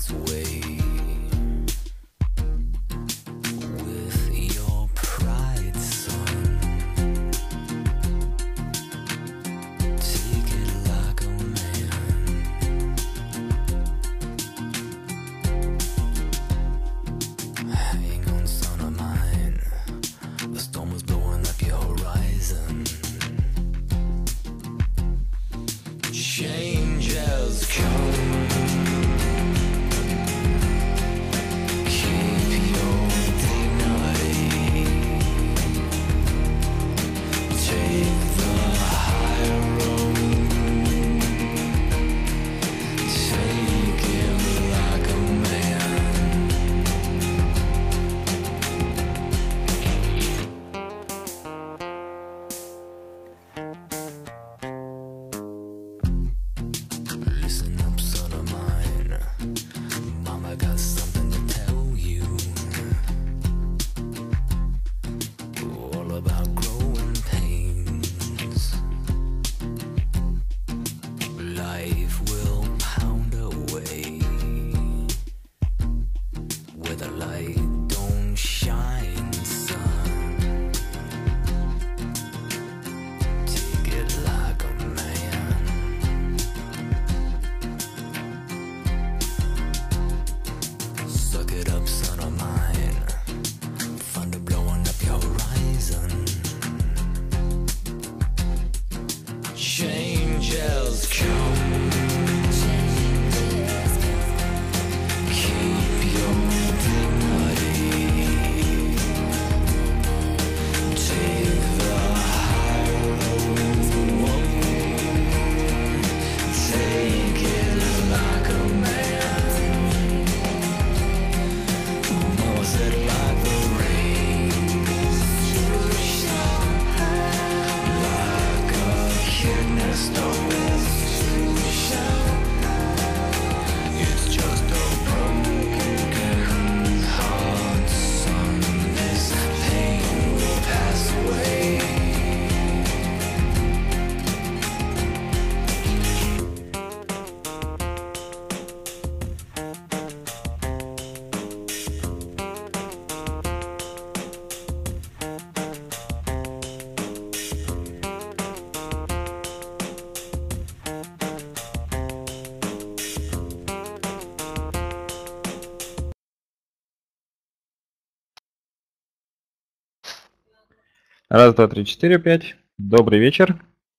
Раз, два, три, четыре, пять. Добрый вечер.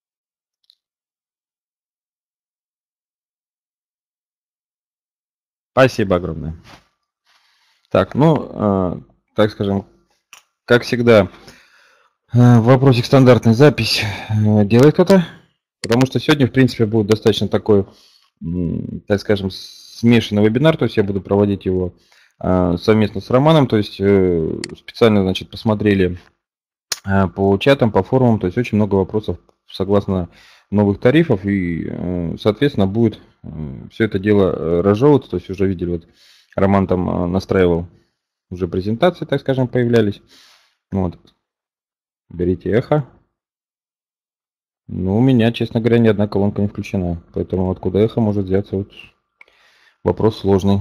Спасибо огромное. Так, ну, так скажем, как всегда, вопросик стандартный. Запись делает кто-то? Потому что сегодня, в принципе, будет достаточно такой, так скажем, смешанный вебинар. То есть я буду проводить его совместно с Романом. То есть специально, значит, посмотрели по чатам, по форумам. То есть очень много вопросов согласно новых тарифов. И, соответственно, будет все это дело разжевываться. То есть уже видели, вот Роман там настраивал, уже презентации, так скажем, появлялись. Вот. Берите эхо. Ну, у меня, честно говоря, ни одна колонка не включена. Поэтому откуда эхо может взяться, вот вопрос сложный.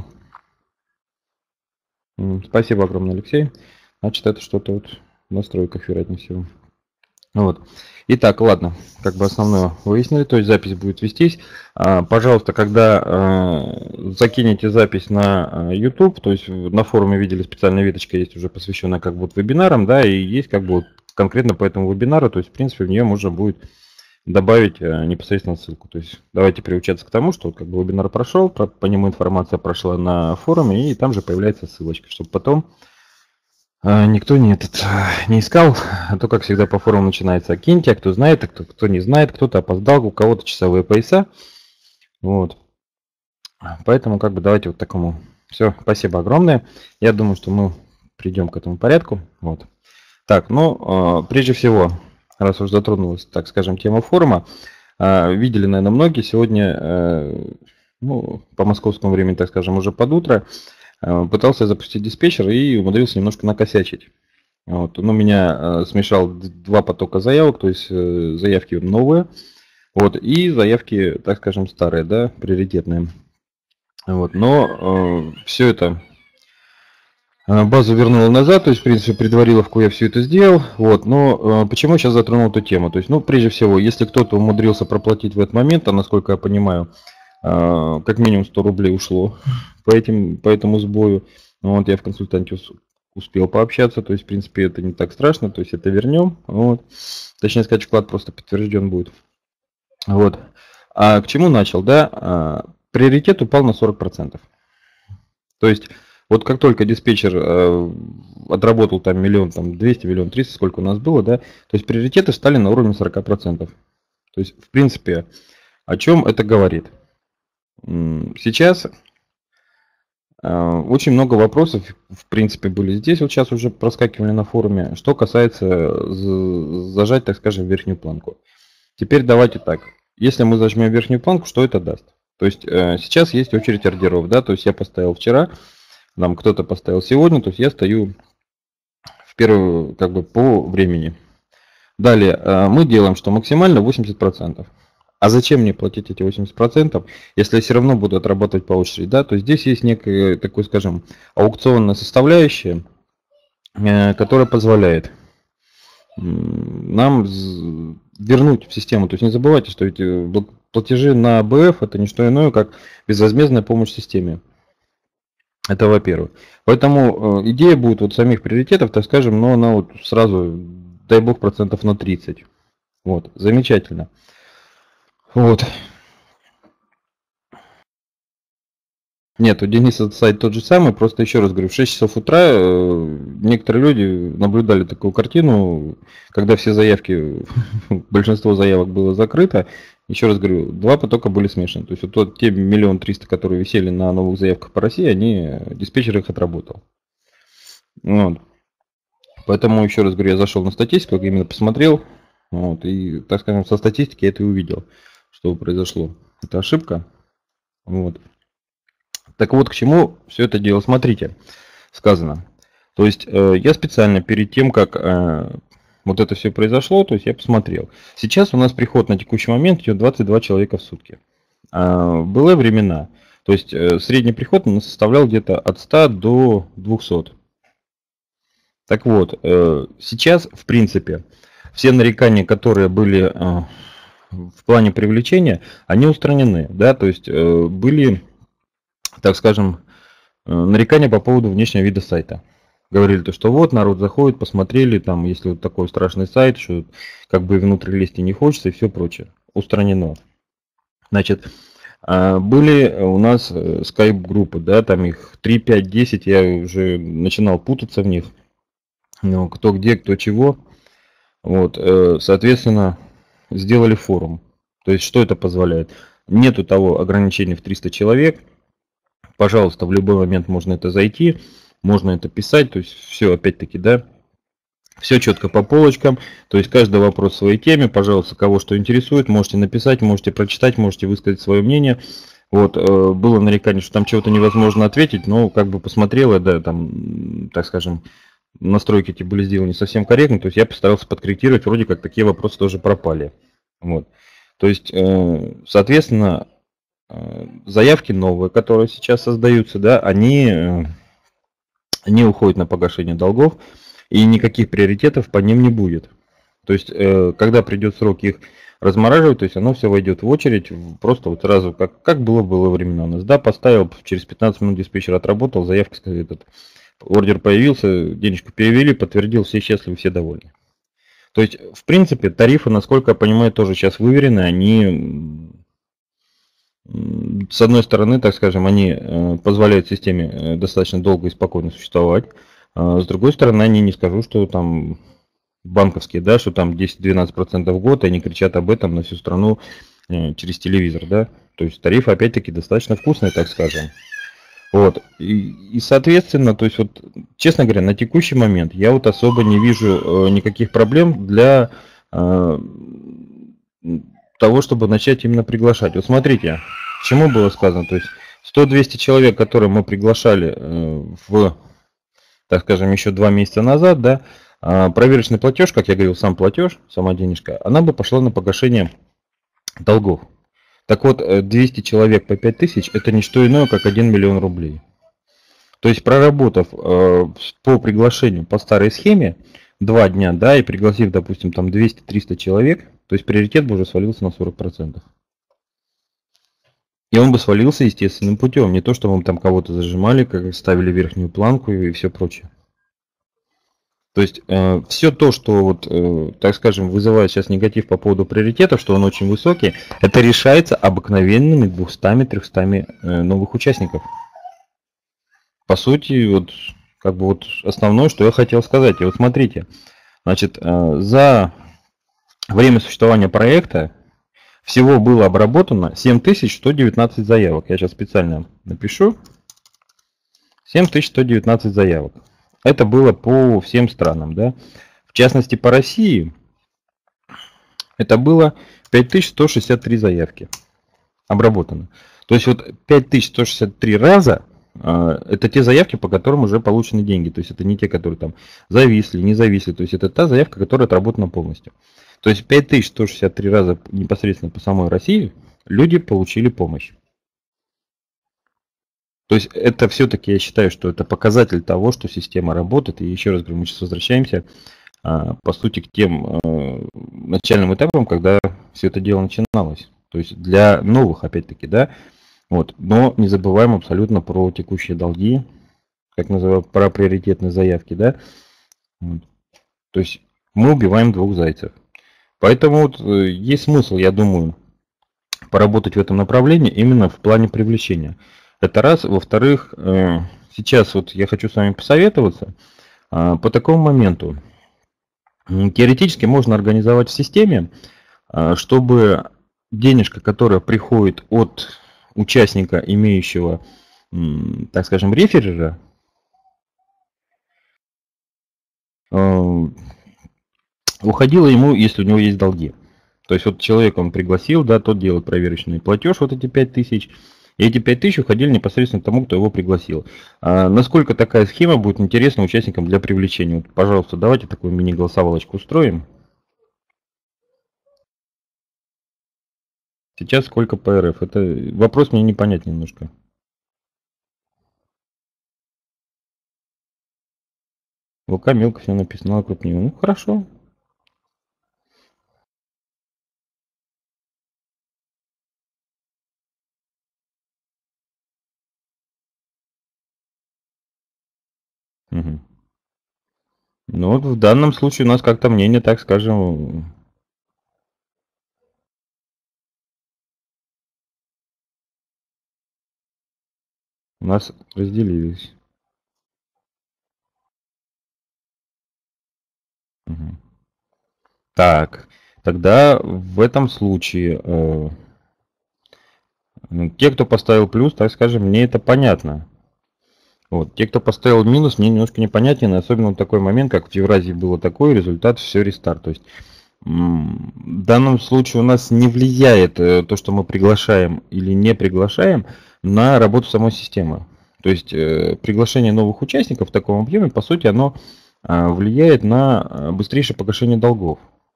Спасибо огромное, Алексей. Значит, это что-то вот в настройках, вероятнее всего. Вот. Итак, ладно, как бы основное выяснили, то есть запись будет вестись. Пожалуйста, когда закинете запись на YouTube, то есть на форуме видели, специальная веточка есть уже посвященная как бы вот вебинарам, да, и есть как бы вот конкретно по этому вебинару, то есть в принципе в нее можно будет добавить непосредственно ссылку. То есть давайте приучаться к тому, что как бы вебинар прошел, по нему информация прошла на форуме, и там же появляется ссылочка, чтобы потом никто не искал, а то, как всегда, по форуму начинается киньте, а кто знает, а кто не знает, кто-то опоздал, у кого-то часовые пояса. Вот. Поэтому, как бы, давайте вот такому. Все, спасибо огромное. Я думаю, что мы придем к этому порядку. Вот. Так, ну, прежде всего, раз уж затронулась, так скажем, тема форума, видели, наверное, многие сегодня, ну, по московскому времени, так скажем, уже под утро, пытался запустить диспетчер и умудрился немножко накосячить. Вот. Он у меня смешал два потока заявок, то есть заявки новые, вот, и заявки, так скажем, старые, да, приоритетные. Вот, но все это базу вернула назад, то есть, в принципе, предвариловку я все это сделал. Вот, но почему сейчас затронул эту тему? То есть, ну, прежде всего, если кто-то умудрился проплатить в этот момент, а насколько я понимаю, как минимум 100 рублей ушло по этому сбою. Вот, я в консультанте успел пообщаться, то есть, в принципе, это не так страшно, то есть, это вернем. Вот. Точнее сказать, вклад просто подтвержден будет. Вот. А к чему начал, да? Приоритет упал на 40%. То есть, вот как только диспетчер отработал там миллион, там 200, миллион 300, сколько у нас было, да, то есть приоритеты стали на уровне 40%. То есть, в принципе, о чем это говорит? Сейчас очень много вопросов, в принципе, были здесь, вот сейчас уже проскакивали на форуме, что касается зажать, так скажем, верхнюю планку. Теперь давайте так, если мы зажмем верхнюю планку, что это даст? То есть сейчас есть очередь ордеров, да, то есть я поставил вчера, нам кто-то поставил сегодня, то есть я стою в первую, как бы по времени. Далее мы делаем, что максимально 80%. А зачем мне платить эти 80%, если я все равно буду отрабатывать по очереди, да? То есть здесь есть некая, такой, скажем, аукционная составляющая, которая позволяет нам вернуть в систему. То есть не забывайте, что эти платежи на АБФ это не что иное, как безвозмездная помощь системе. Это во-первых. Поэтому идея будет вот самих приоритетов, так скажем, но она вот сразу, дай бог, процентов на 30. Вот, замечательно. Вот. Нет, у Дениса сайт тот же самый, просто еще раз говорю, в 6 часов утра некоторые люди наблюдали такую картину, когда все заявки, большинство заявок было закрыто. Еще раз говорю, два потока были смешаны. То есть вот те 1 300 000, которые висели на новых заявках по России, диспетчер их отработал. Вот. Поэтому, еще раз говорю, я зашел на статистику, именно посмотрел, вот, и, так скажем, со статистики я это и увидел, что произошло. Это ошибка. Вот. Так вот, к чему все это дело, смотрите, сказано. То есть я специально перед тем, как вот это все произошло, то есть я посмотрел. Сейчас у нас приход на текущий момент идет 22 человека в сутки. Были времена, то есть средний приход у нас составлял где-то от 100 до 200. Так вот, сейчас, в принципе, все нарекания, которые были в плане привлечения, они устранены, да, то есть были, так скажем, нарекания по поводу внешнего вида сайта. Говорили то, что вот народ заходит, посмотрели, там, если вот такой страшный сайт, что как бы внутрь лезть и не хочется и все прочее. Устранено. Значит, были у нас скайп-группы, да, там их 3, 5, 10, я уже начинал путаться в них. Ну, кто где, кто чего. Вот, соответственно, сделали форум. То есть, что это позволяет? Нету того ограничения в 300 человек. Пожалуйста, в любой момент можно это зайти, можно это писать. То есть, все опять-таки, да, все четко по полочкам. То есть, каждый вопрос в своей теме. Пожалуйста, кого что интересует, можете написать, можете прочитать, можете высказать свое мнение. Вот, было нарекание, что там чего-то невозможно ответить, но как бы посмотрела, да, там, так скажем, настройки эти были сделаны не совсем корректно, то есть я постарался подкорректировать, вроде как такие вопросы тоже пропали. Вот. То есть, соответственно, заявки новые, которые сейчас создаются, да, они не уходят на погашение долгов, и никаких приоритетов по ним не будет. То есть, когда придет срок их размораживать, то есть оно все войдет в очередь, просто вот сразу, как было времена у нас, да, поставил, через 15 минут диспетчер отработал, заявка, этот ордер появился, денежку перевели, подтвердил, все счастливы, все довольны. То есть, в принципе, тарифы, насколько я понимаю, тоже сейчас выверены, они, с одной стороны, так скажем, они позволяют системе достаточно долго и спокойно существовать, с другой стороны, они не скажу, что там банковские, да, что там 10-12% в год, и они кричат об этом на всю страну через телевизор, да, то есть тарифы, опять-таки, достаточно вкусные, так скажем. Вот, и соответственно, то есть вот, честно говоря, на текущий момент я вот особо не вижу никаких проблем для того, чтобы начать именно приглашать. Вот смотрите, чему было сказано, то есть 100-200 человек, которые мы приглашали в, так скажем, еще 2 месяца назад, да, проверочный платеж, как я говорил, сам платеж, сама денежка, она бы пошла на погашение долгов. Так вот, 200 человек по 5000 это не что иное, как 1 миллион рублей. То есть проработав по приглашению по старой схеме 2 дня, да, и пригласив, допустим, там 200-300 человек, то есть приоритет бы уже свалился на 40%. И он бы свалился естественным путем, не то, что мы там кого-то зажимали, как ставили верхнюю планку и все прочее. То есть все то, что вот, так скажем, вызывает сейчас негатив по поводу приоритета, что он очень высокий, это решается обыкновенными 200-300 новых участников. По сути, вот как бы вот основное, что я хотел сказать. И вот смотрите, значит, за время существования проекта всего было обработано 7119 заявок. Я сейчас специально напишу. 7119 заявок. Это было по всем странам, да. В частности, по России это было 5163 заявки обработано. То есть вот 5163 раза это те заявки, по которым уже получены деньги. То есть это не те, которые там зависли, не зависли. То есть это та заявка, которая отработана полностью. То есть 5163 раза непосредственно по самой России люди получили помощь. То есть это все-таки я считаю, что это показатель того, что система работает. И еще раз говорю, мы сейчас возвращаемся по сути к тем начальным этапам, когда все это дело начиналось. То есть для новых, опять-таки, да, вот. Но не забываем абсолютно про текущие долги, как называют, про приоритетные заявки, да. Вот. То есть мы убиваем двух зайцев. Поэтому вот есть смысл, я думаю, поработать в этом направлении именно в плане привлечения. Это раз. Во-вторых, сейчас вот я хочу с вами посоветоваться по такому моменту. Теоретически можно организовать в системе, чтобы денежка, которая приходит от участника, имеющего, так скажем, реферера, уходила ему, если у него есть долги. То есть вот человек он пригласил, да, тот делает проверочный платеж, вот эти 5000, и эти 5000 уходили непосредственно тому, кто его пригласил. Насколько такая схема будет интересна участникам для привлечения? Вот, пожалуйста, давайте такую мини-голосовалочку устроим. Сейчас сколько по РФ? Это вопрос мне непонятен немножко. ВК мелко все написано, а крупнее. Ну хорошо. Угу. Ну вот в данном случае у нас как-то мнение, так скажем, у нас разделились. Угу. Так, тогда в этом случае те, кто поставил плюс, так скажем, мне это понятно. Вот. Те, кто поставил минус, мне немножко непонятен, особенно в такой момент, как в Евразии было такой, результат все рестарт. То есть в данном случае у нас не влияет то, что мы приглашаем или не приглашаем на работу самой системы. То есть приглашение новых участников в таком объеме, по сути, оно влияет на быстрейшее погашение долгов.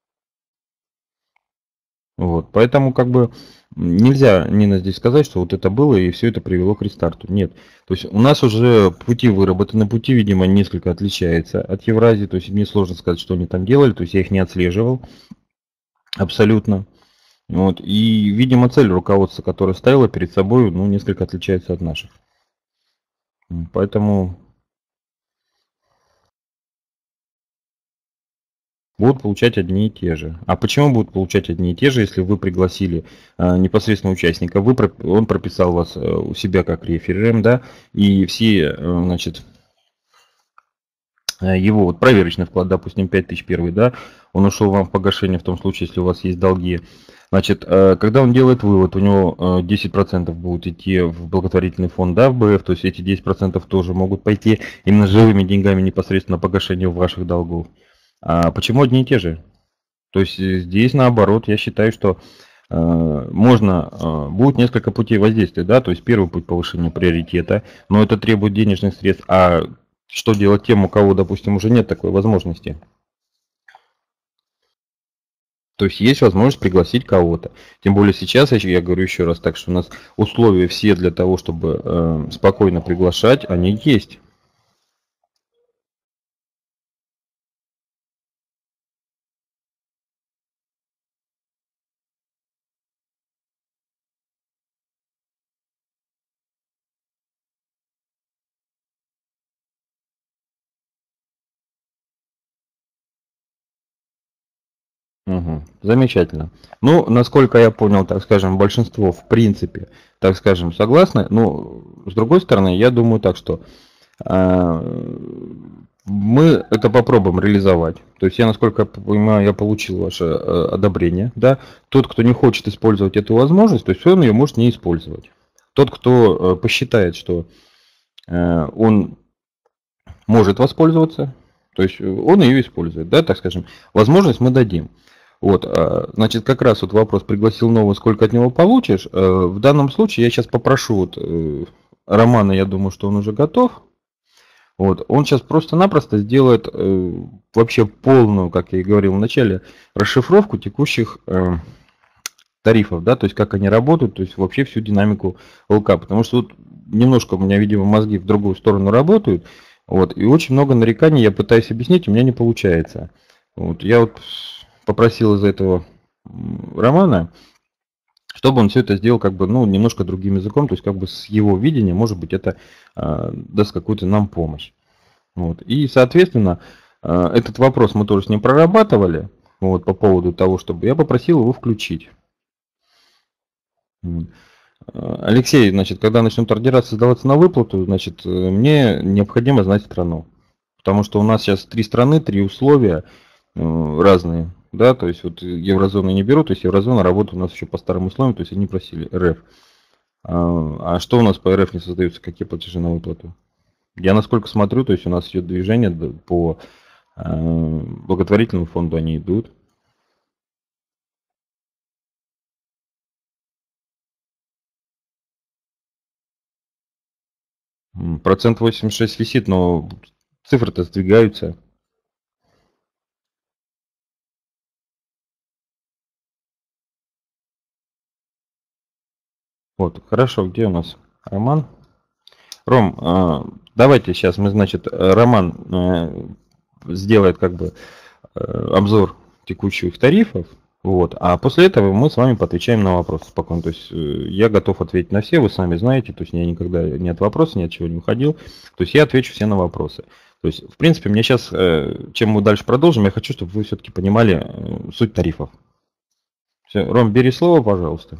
Вот, поэтому как бы нельзя, Нина, здесь сказать, что вот это было и все это привело к рестарту. Нет. То есть у нас уже пути выработаны, пути, видимо, несколько отличаются от Евразии. То есть мне сложно сказать, что они там делали. То есть я их не отслеживал абсолютно. Вот. И, видимо, цель руководства, которая ставила перед собой, ну, несколько отличается от наших. Поэтому будут получать одни и те же. А почему будут получать одни и те же, если вы пригласили непосредственно участника, он прописал вас у себя как реферером, да, и все, значит, его вот проверочный вклад, допустим, 5000 первый, да, он ушел вам в погашение в том случае, если у вас есть долги. Значит, когда он делает вывод, у него 10% будут идти в благотворительный фонд, да, в БФ, то есть эти 10% тоже могут пойти именно живыми деньгами непосредственно на погашение ваших долгов. А почему одни и те же? То есть здесь наоборот, я считаю, что можно, будет несколько путей воздействия, да, то есть первый путь повышения приоритета, но это требует денежных средств, а что делать тем, у кого, допустим, уже нет такой возможности? То есть есть возможность пригласить кого-то. Тем более сейчас, я говорю еще раз так, что у нас условия все для того, чтобы спокойно приглашать, они есть. Мгм. Замечательно. Ну, насколько я понял, так скажем, большинство в принципе, так скажем, согласны. Ну, с другой стороны, я думаю так, что э, мы это попробуем реализовать. То есть я, насколько я понимаю, я получил ваше одобрение. Да? Тот, кто не хочет использовать эту возможность, то есть он ее может не использовать. Тот, кто посчитает, что он может воспользоваться, то есть он ее использует, да, так скажем. Возможность мы дадим. Вот, значит, как раз вот вопрос, пригласил нового, сколько от него получишь. В данном случае я сейчас попрошу вот Романа, я думаю, что он уже готов. Вот, он сейчас просто-напросто сделает вообще полную, как я и говорил в начале, расшифровку текущих тарифов, да, то есть как они работают, то есть вообще всю динамику ЛК, потому что тут немножко у меня, видимо, мозги в другую сторону работают, вот, и очень много нареканий я пытаюсь объяснить, у меня не получается. Вот, я вот попросил из-за этого Романа, чтобы он все это сделал как бы, ну, немножко другим языком, то есть как бы с его видения, может быть, это даст какую-то нам помощь. Вот. И, соответственно, этот вопрос мы тоже с ним прорабатывали, вот, по поводу того, чтобы я попросил его включить. Алексей, значит, когда начнут ордера создаваться на выплату, значит, мне необходимо знать страну. Потому что у нас сейчас 3 страны, 3 условия разные. Да, то есть вот еврозону не беру, то есть еврозона работает у нас еще по старым условиям, то есть они просили РФ. А что у нас по РФ не создаются, какие платежи на выплату? Я насколько смотрю, то есть у нас идет движение по благотворительному фонду, они идут. Процент 86 висит, но цифры-то сдвигаются. Вот, хорошо, где у нас Роман? Ром, давайте сейчас мы, значит, Роман сделает как бы обзор текущих тарифов, вот, а после этого мы с вами поотвечаем на вопросы спокойно. То есть я готов ответить на все, вы сами знаете, то есть я никогда ни от вопроса, ни от чего не уходил. То есть я отвечу все на вопросы. То есть, в принципе, мне сейчас, чем мы дальше продолжим, я хочу, чтобы вы все-таки понимали суть тарифов. Все, Ром, бери слово, пожалуйста.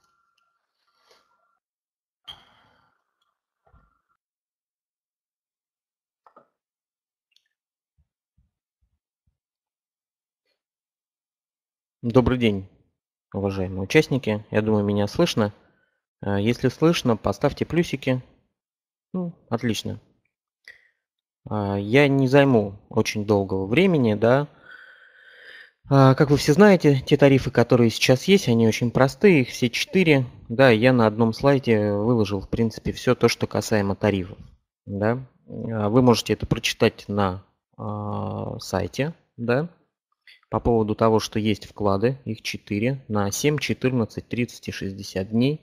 Добрый день, уважаемые участники. Я думаю, меня слышно. Если слышно, поставьте плюсики. Ну, отлично. Я не займу очень долгого времени, да. Как вы все знаете, те тарифы, которые сейчас есть, они очень простые, их все 4. Да, я на одном слайде выложил, в принципе, все то, что касаемо тарифов. Да. Вы можете это прочитать на сайте, да. По поводу того, что есть вклады, их 4 на 7, 14, 30 и 60 дней.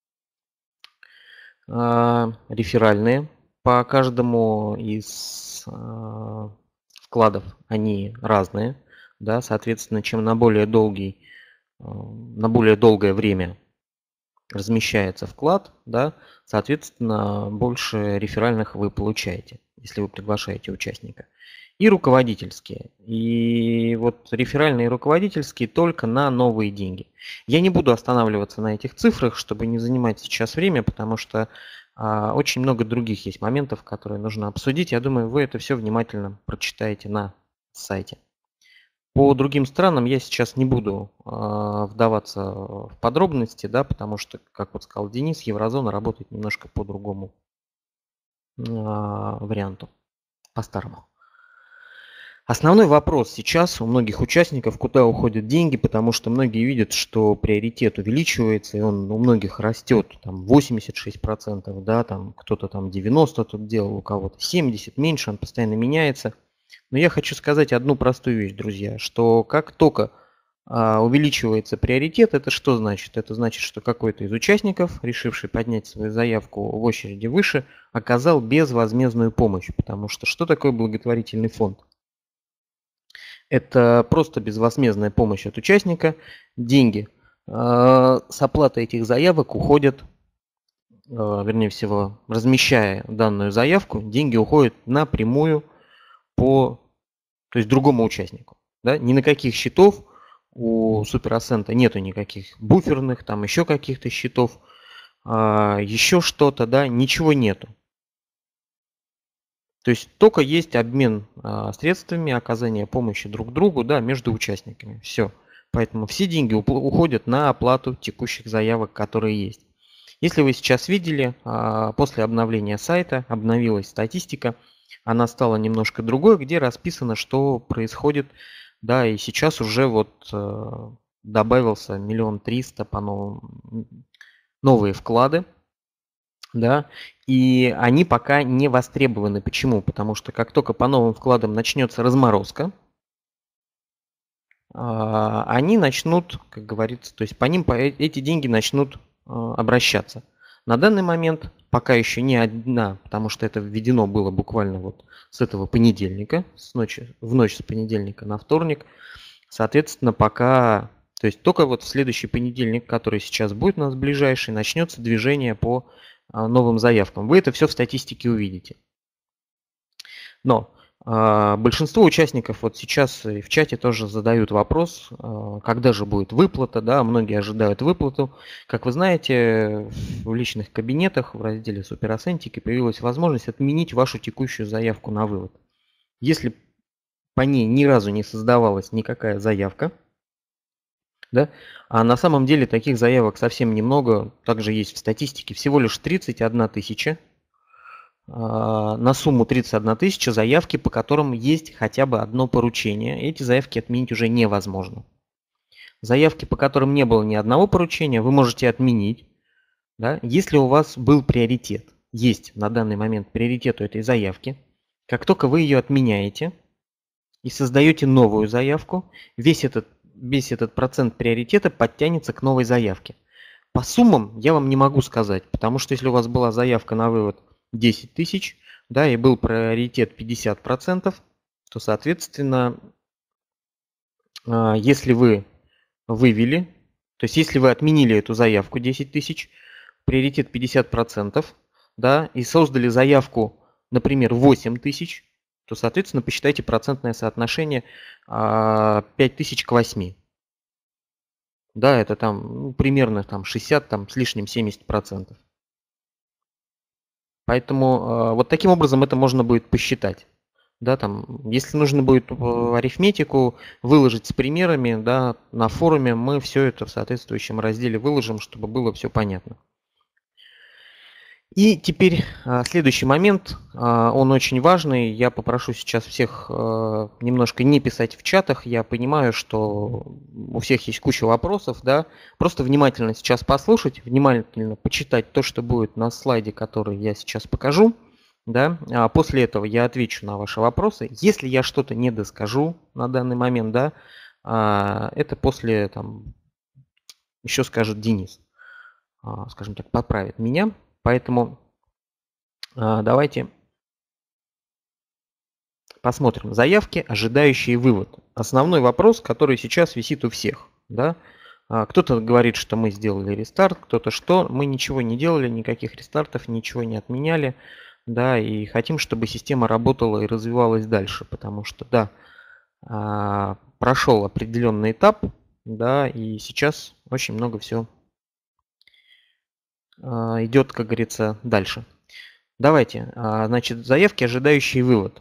Реферальные по каждому из вкладов они разные, да, соответственно, чем на более на более долгое время размещается вклад, да, соответственно, больше реферальных вы получаете, если вы приглашаете участника. И руководительские. И вот реферальные и руководительские только на новые деньги. Я не буду останавливаться на этих цифрах, чтобы не занимать сейчас время, потому что очень много других есть моментов, которые нужно обсудить. Я думаю, вы это все внимательно прочитаете на сайте. По другим странам я сейчас не буду вдаваться в подробности, да, потому что, как вот сказал Денис, еврозона работает немножко по другому варианту, по-старому. Основной вопрос сейчас у многих участников, куда уходят деньги, потому что многие видят, что приоритет увеличивается, и он у многих растет, там 86%, да, там кто-то там 90 тут делал, у кого-то 70, меньше, он постоянно меняется. Но я хочу сказать одну простую вещь, друзья, что как только увеличивается приоритет. Это что значит? Это значит, что какой-то из участников, решивший поднять свою заявку в очереди выше, оказал безвозмездную помощь. Потому что такое благотворительный фонд? Это просто безвозмездная помощь от участника. Деньги с оплаты этих заявок уходят, вернее всего, размещая данную заявку, деньги уходят напрямую то есть другому участнику. Да? Ни на каких счетов у Суперасента нету никаких буферных, там еще каких-то счетов, еще что-то, да, ничего нету. То есть только есть обмен средствами, оказание помощи друг другу, да, между участниками. Все. Поэтому все деньги уходят на оплату текущих заявок, которые есть. Если вы сейчас видели, после обновления сайта обновилась статистика, она стала немножко другой, где расписано, что происходит, да, и сейчас уже вот добавился 1 300 000 по новые вклады, да, и они пока не востребованы. Почему? Потому что как только по новым вкладам начнется разморозка, они начнут, как говорится, то есть по ним эти деньги начнут обращаться. На данный момент пока еще не одна, потому что это введено было буквально вот с этого понедельника, в ночь с понедельника на вторник. Соответственно, пока, то есть только вот в следующий понедельник, который сейчас будет у нас ближайший, начнется движение по новым заявкам. Вы это все в статистике увидите. Но большинство участников вот сейчас и в чате тоже задают вопрос, когда же будет выплата, да, многие ожидают выплату. Как вы знаете, в личных кабинетах в разделе Суперасентики появилась возможность отменить вашу текущую заявку на вывод. Если по ней ни разу не создавалась никакая заявка, да, а на самом деле таких заявок совсем немного, также есть в статистике всего лишь 31 000. На сумму 31 000 заявки, по которым есть хотя бы одно поручение. Эти заявки отменить уже невозможно. Заявки, по которым не было ни одного поручения, вы можете отменить, да, если у вас был приоритет. Есть на данный момент приоритет у этой заявки. Как только вы ее отменяете и создаете новую заявку, весь этот процент приоритета подтянется к новой заявке. По суммам я вам не могу сказать, потому что если у вас была заявка на вывод 10 000, да, и был приоритет 50%, то, соответственно, если вы вывели, то есть если вы отменили эту заявку 10 000, приоритет 50%, да, и создали заявку, например, 8 000, то, соответственно, посчитайте процентное соотношение 5000 к 8. Да, это там примерно там 60 там, с лишним 70%. Поэтому вот таким образом это можно будет посчитать. Да, там, если нужно будет арифметику выложить с примерами, да, на форуме, мы все это в соответствующем разделе выложим, чтобы было все понятно. И теперь следующий момент, он очень важный. Я попрошу сейчас всех немножко не писать в чатах. Я понимаю, что у всех есть куча вопросов, да. Просто внимательно сейчас послушать, внимательно почитать то, что будет на слайде, который я сейчас покажу. Да. А после этого я отвечу на ваши вопросы. Если я что-то не доскажу на данный момент, да, это после там еще скажет Денис, скажем так, поправит меня. Поэтому давайте посмотрим. Заявки, ожидающие вывод. Основной вопрос, который сейчас висит у всех. Да? Кто-то говорит, что мы сделали рестарт, кто-то что. Мы ничего не делали, никаких рестартов, ничего не отменяли. Да, и хотим, чтобы система работала и развивалась дальше. Потому что, да, прошел определенный этап, да, и сейчас очень много всего идет, как говорится, дальше. Давайте, значит, заявки, ожидающие вывод.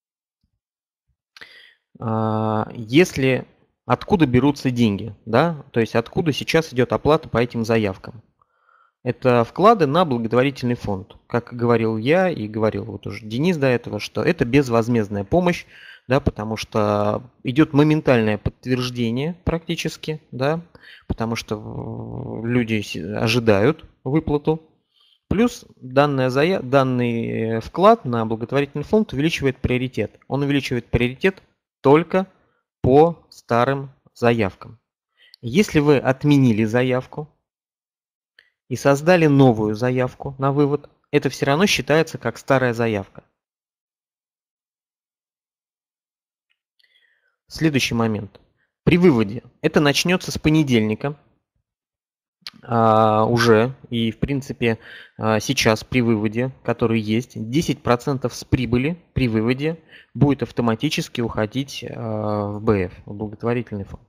Если откуда берутся деньги, да, то есть откуда сейчас идет оплата по этим заявкам. Это вклады на благотворительный фонд. Как говорил я и говорил вот уже Денис до этого, что это безвозмездная помощь, да, потому что идет моментальное подтверждение практически, да, потому что люди ожидают выплату. Плюс данный вклад на благотворительный фонд увеличивает приоритет. Он увеличивает приоритет только по старым заявкам. Если вы отменили заявку и создали новую заявку на вывод, это все равно считается как старая заявка. Следующий момент. При выводе это начнется с понедельника уже, и в принципе сейчас при выводе, который есть, 10% с прибыли при выводе будет автоматически уходить в БФ, в благотворительный фонд.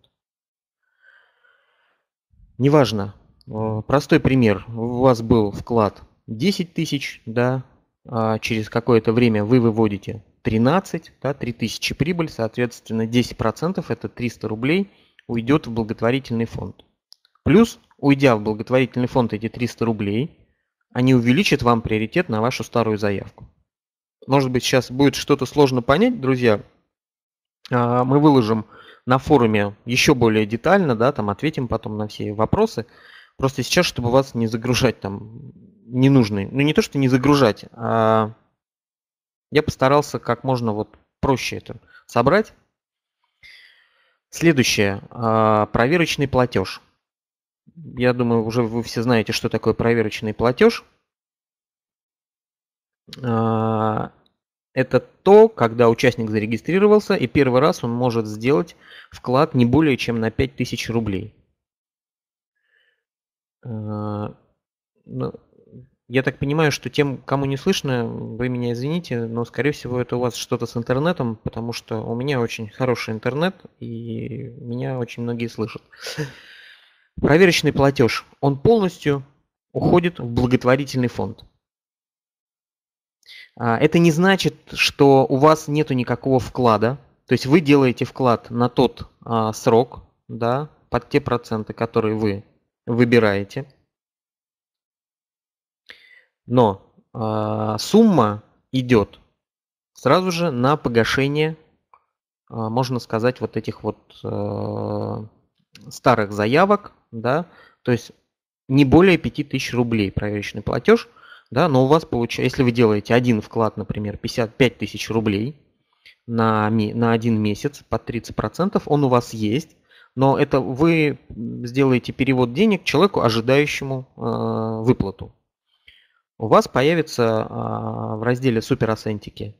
Неважно, простой пример, у вас был вклад 10 тысяч, да, через какое-то время вы выводите 13, да, 3000 прибыль, соответственно 10% это 300 рублей уйдет в благотворительный фонд. Плюс, уйдя в благотворительный фонд эти 300 рублей, они увеличат вам приоритет на вашу старую заявку. Может быть, сейчас будет что-то сложно понять, друзья. Мы выложим на форуме еще более детально, да, там ответим потом на все вопросы. Просто сейчас, чтобы вас не загружать там ненужные, ну не то, что не загружать, а я постарался как можно вот проще это собрать. Следующее, проверочный платеж. Я думаю, уже вы все знаете, что такое проверочный платеж. Это то, когда участник зарегистрировался, и первый раз он может сделать вклад не более чем на 5000 рублей. Я так понимаю, что тем, кому не слышно, вы меня извините, но, скорее всего, это у вас что-то с интернетом, потому что у меня очень хороший интернет, и меня очень многие слышат. Проверочный платеж, он полностью уходит в благотворительный фонд. Это не значит, что у вас нету никакого вклада. То есть вы делаете вклад на тот срок, да, под те проценты, которые вы выбираете. Но сумма идет сразу же на погашение, можно сказать, вот этих вот старых заявок, да, то есть не более 5000 рублей проверочный платеж. Да, но у вас получается, если вы делаете один вклад, например, 55 тысяч рублей на 1 месяц под 30%, он у вас есть, но это вы сделаете перевод денег человеку, ожидающему выплату. У вас появится в разделе Суперасентики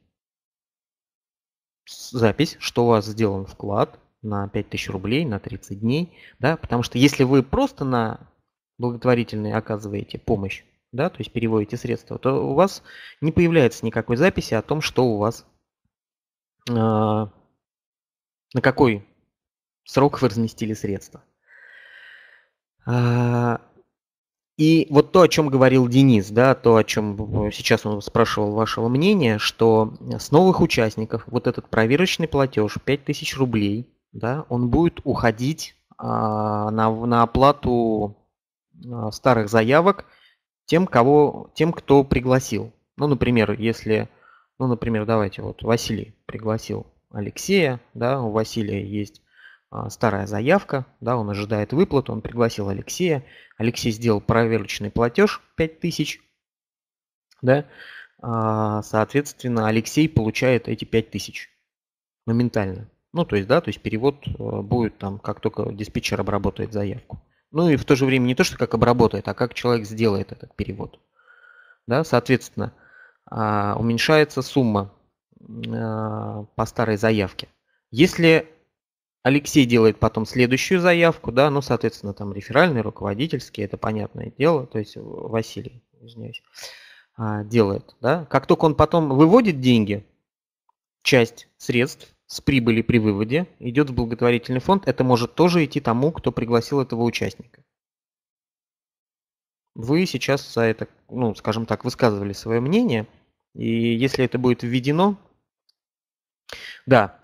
запись, что у вас сделан вклад на 5000 рублей на 30 дней, да, потому что если вы просто на благотворительный оказываете помощь, да, то есть переводите средства, то у вас не появляется никакой записи о том, что у вас, на какой срок вы разместили средства. И вот то, о чем говорил Денис, да, то, о чем сейчас он спрашивал вашего мнения, что с новых участников вот этот проверочный платеж 5000 рублей, да, он будет уходить на оплату старых заявок тем, кто пригласил. Ну, например, если, давайте, вот Василий пригласил Алексея, да, у Василия есть старая заявка, да, он ожидает выплату, он пригласил Алексея, Алексей сделал проверочный платеж 5000, да, соответственно, Алексей получает эти 5000 моментально. Ну, то есть, да, то есть перевод будет там, как только диспетчер обработает заявку. Ну и в то же время не то, что как обработает, а как человек сделает этот перевод. Да, соответственно, уменьшается сумма по старой заявке. Если Алексей делает потом следующую заявку, да, ну, соответственно, там реферальный, руководительский, это понятное дело, то есть Василий, извиняюсь, делает, да. Как только он потом выводит деньги, часть средств с прибыли при выводе идет в благотворительный фонд, это может тоже идти тому, кто пригласил этого участника. Вы сейчас за это, ну, скажем так, высказывали свое мнение, и если это будет введено, да,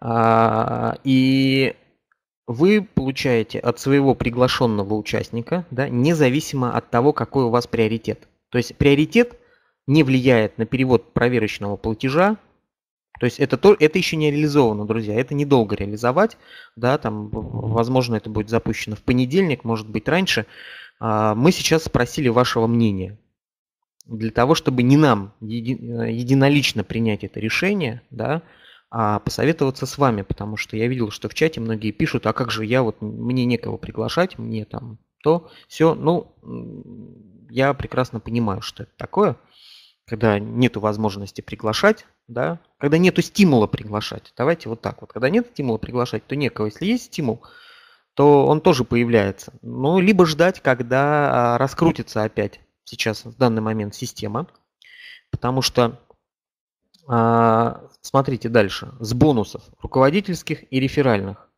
и вы получаете от своего приглашенного участника, да, независимо от того, какой у вас приоритет. То есть приоритет не влияет на перевод проверочного платежа. То есть это еще не реализовано, друзья, это недолго реализовать, да, там, возможно, это будет запущено в понедельник, может быть, раньше. Мы сейчас спросили вашего мнения для того, чтобы не нам единолично принять это решение, да, а посоветоваться с вами, потому что я видел, что в чате многие пишут, а как же я, вот мне некого приглашать, мне там то, все. Ну, я прекрасно понимаю, что это такое, когда нету возможности приглашать, да, когда нету стимула приглашать. Давайте вот так вот. Когда нет стимула приглашать, то некого. Если есть стимул, то он тоже появляется. Ну, либо ждать, когда раскрутится опять сейчас в данный момент система, потому что смотрите дальше. С бонусов руководительских и реферальных.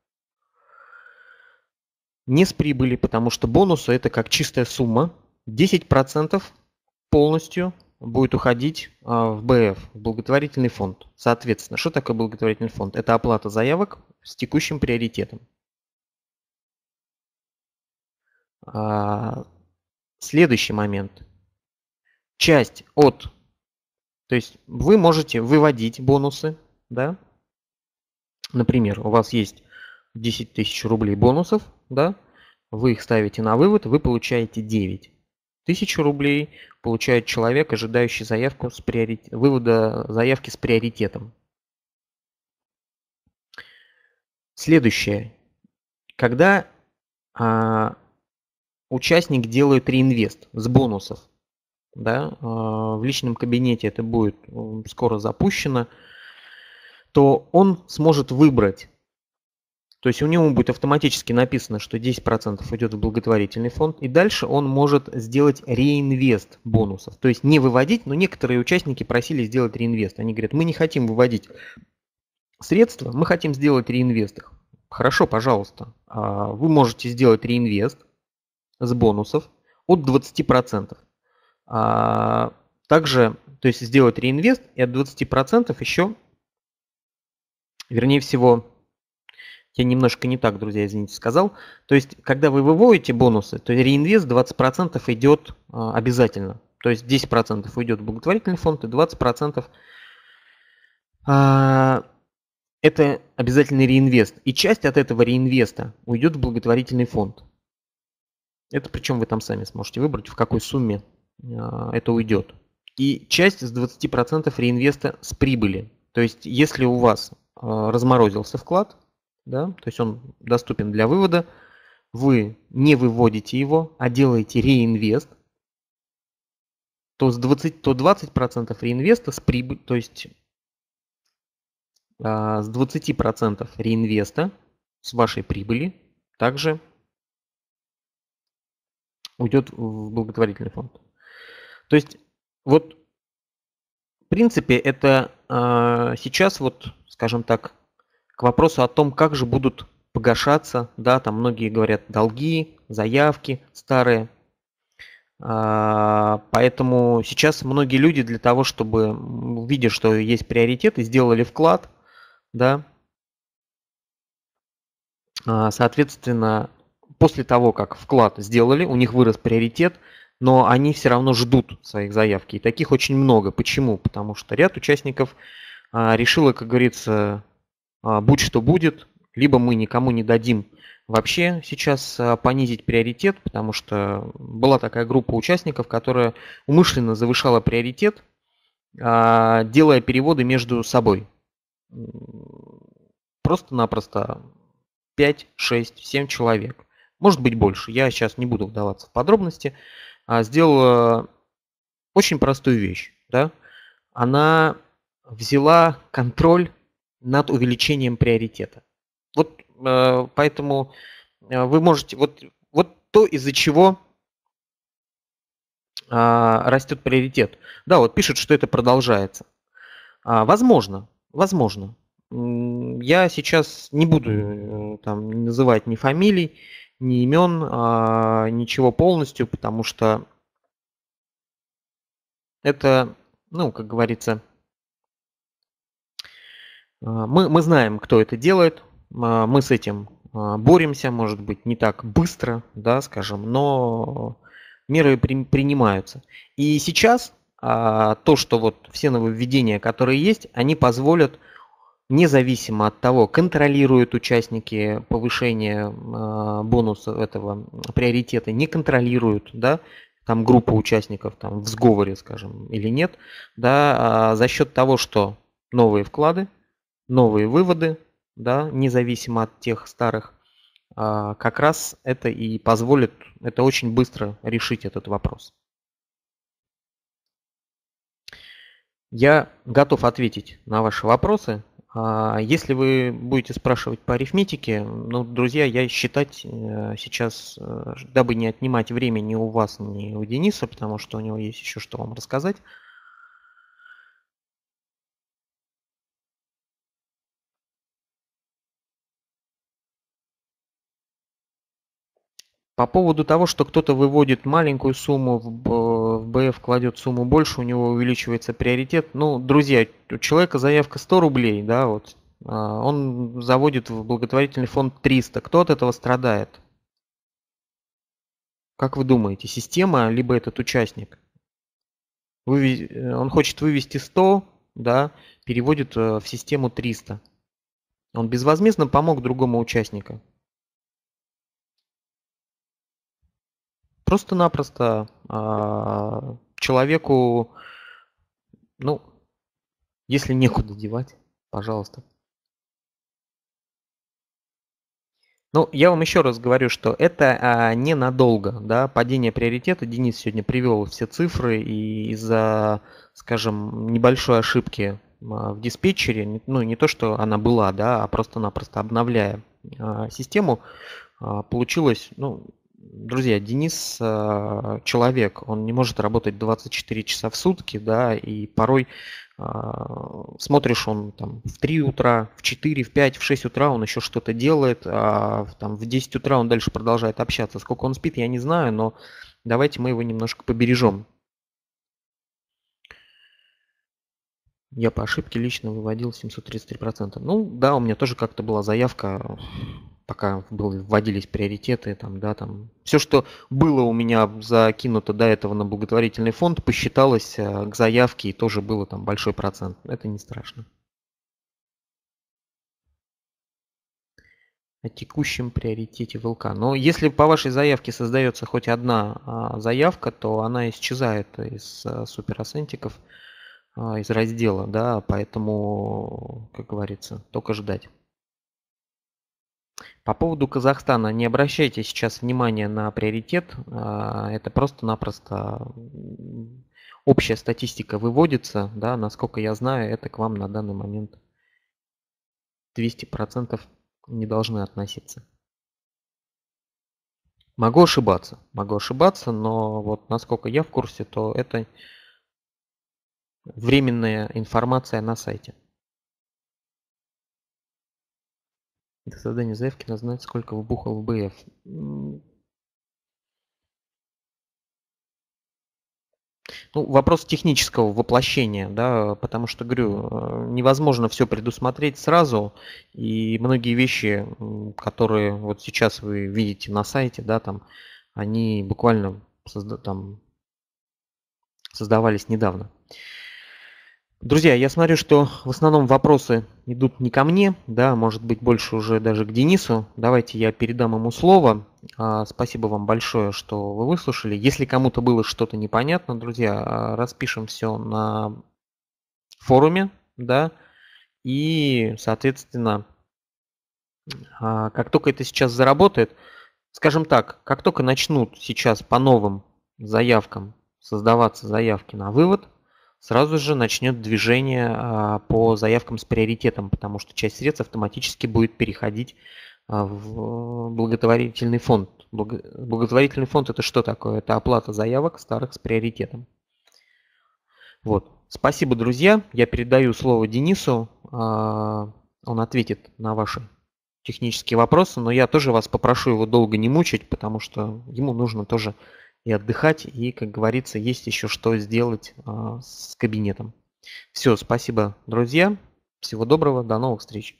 Не с прибыли, потому что бонусы это как чистая сумма. 10% полностью будет уходить в БФ, в благотворительный фонд. Соответственно, что такое благотворительный фонд? Это оплата заявок с текущим приоритетом. Следующий момент. Часть от... То есть вы можете выводить бонусы, да? Например, у вас есть 10 тысяч рублей бонусов, да? Вы их ставите на вывод, вы получаете 9. 1000 рублей получает человек, ожидающий заявку с вывода заявки с приоритетом. Следующее. Когда участник делает реинвест с бонусов, да, в личном кабинете это будет скоро запущено, то он сможет выбрать. То есть у него будет автоматически написано, что 10% идет в благотворительный фонд, и дальше он может сделать реинвест бонусов. То есть не выводить, но некоторые участники просили сделать реинвест. Они говорят, мы не хотим выводить средства, мы хотим сделать реинвест их. Хорошо, пожалуйста. Вы можете сделать реинвест с бонусов от 20%. Также, то есть сделать реинвест и от 20% еще, вернее всего, я немножко не так, друзья, извините, сказал. То есть, когда вы выводите бонусы, то реинвест 20% идет обязательно. То есть 10% уйдет в благотворительный фонд, и 20% это обязательный реинвест. И часть от этого реинвеста уйдет в благотворительный фонд. Это причем вы там сами сможете выбрать, в какой сумме это уйдет. И часть с 20% реинвеста с прибыли. То есть, если у вас разморозился вклад, да, то есть он доступен для вывода, вы не выводите его, а делаете реинвест, то 20% реинвеста с прибыль, то есть с 20% реинвеста с вашей прибыли также уйдет в благотворительный фонд. То есть вот в принципе это сейчас вот, скажем так, к вопросу о том, как же будут погашаться, да, там многие говорят долги, заявки старые. Поэтому сейчас многие люди для того, чтобы, видя, что есть приоритеты, сделали вклад, да, соответственно, после того, как вклад сделали, у них вырос приоритет, но они все равно ждут своих заявки. И таких очень много. Почему? Потому что ряд участников решило, как говорится, будь что будет, либо мы никому не дадим вообще сейчас понизить приоритет, потому что была такая группа участников, которая умышленно завышала приоритет, делая переводы между собой. Просто-напросто 5, 6, 7 человек. Может быть больше. Я сейчас не буду вдаваться в подробности. Сделала очень простую вещь. Да? Она взяла контроль над увеличением приоритета. Вот поэтому вы можете... Вот то, из-за чего растет приоритет. Да, вот пишет, что это продолжается. Возможно. Я сейчас не буду там называть ни фамилий, ни имен, ничего полностью, потому что это, ну, как говорится, мы знаем, кто это делает, мы с этим боремся, может быть, не так быстро, да, скажем, но меры принимаются. И сейчас то, что вот все нововведения, которые есть, они позволят, независимо от того, контролируют участники повышения бонуса этого приоритета, не контролируют, да, там группа участников там в сговоре, скажем, или нет, да, за счет того, что новые вклады, новые выводы, да, независимо от тех старых, как раз это и позволит это очень быстро решить этот вопрос. Я готов ответить на ваши вопросы. Если вы будете спрашивать по арифметике, ну, друзья, я считать сейчас, дабы не отнимать время ни у вас, ни у Дениса, потому что у него есть еще что вам рассказать. По поводу того, что кто-то выводит маленькую сумму, в БФ кладет сумму больше, у него увеличивается приоритет. Ну, друзья, у человека заявка 100 рублей, да, вот, он заводит в благотворительный фонд 300. Кто от этого страдает? Как вы думаете, система, либо этот участник? Он хочет вывести 100, да, переводит в систему 300. Он безвозмездно помог другому участнику. Просто-напросто человеку, ну, если некуда девать, пожалуйста. Ну, я вам еще раз говорю, что это ненадолго, да, падение приоритета. Денис сегодня привел все цифры, и из-за, скажем, небольшой ошибки в диспетчере, ну, не то, что она была, да, а просто-напросто обновляя систему, получилось, ну, друзья, Денис человек, он не может работать 24 часа в сутки, да, и порой смотришь, он там в 3 утра, в 4, в 5, в 6 утра он еще что-то делает, а там в 10 утра он дальше продолжает общаться. Сколько он спит, я не знаю, но давайте мы его немножко побережем. Я по ошибке лично выводил 733%. Ну да, у меня тоже как-то была заявка, пока вводились приоритеты, там, да, там. Все, что было у меня закинуто до этого на благотворительный фонд, посчиталось к заявке, и тоже было там большой процент. Это не страшно. О текущем приоритете ВЛК. Но если по вашей заявке создается хоть одна заявка, то она исчезает из суперасентиков, из раздела, да, поэтому, как говорится, только ждать. По поводу Казахстана, не обращайте сейчас внимания на приоритет, это просто-напросто общая статистика выводится, да, насколько я знаю, это к вам на данный момент 200% не должны относиться. Могу ошибаться, но вот насколько я в курсе, то это временная информация на сайте. До создания заявки надо знать, сколько вбухал в БФ. Ну, вопрос технического воплощения, да, потому что, говорю, невозможно все предусмотреть сразу, и многие вещи, которые вот сейчас вы видите на сайте, да, там, они буквально создавались недавно. Друзья, я смотрю, что в основном вопросы идут не ко мне, да, может быть больше уже даже к Денису. Давайте я передам ему слово. Спасибо вам большое, что вы выслушали. Если кому-то было что-то непонятно, друзья, распишем все на форуме, да, и, соответственно, как только это сейчас заработает, скажем так, как только начнут сейчас по новым заявкам создаваться заявки на вывод, сразу же начнет движение по заявкам с приоритетом, потому что часть средств автоматически будет переходить в благотворительный фонд. Благотворительный фонд — это что такое? Это оплата заявок старых с приоритетом. Вот. Спасибо, друзья. Я передаю слово Денису. Он ответит на ваши технические вопросы, но я тоже вас попрошу его долго не мучить, потому что ему нужно тоже и отдыхать, и, как говорится, есть еще что сделать с кабинетом. Все, спасибо, друзья. Всего доброго, до новых встреч.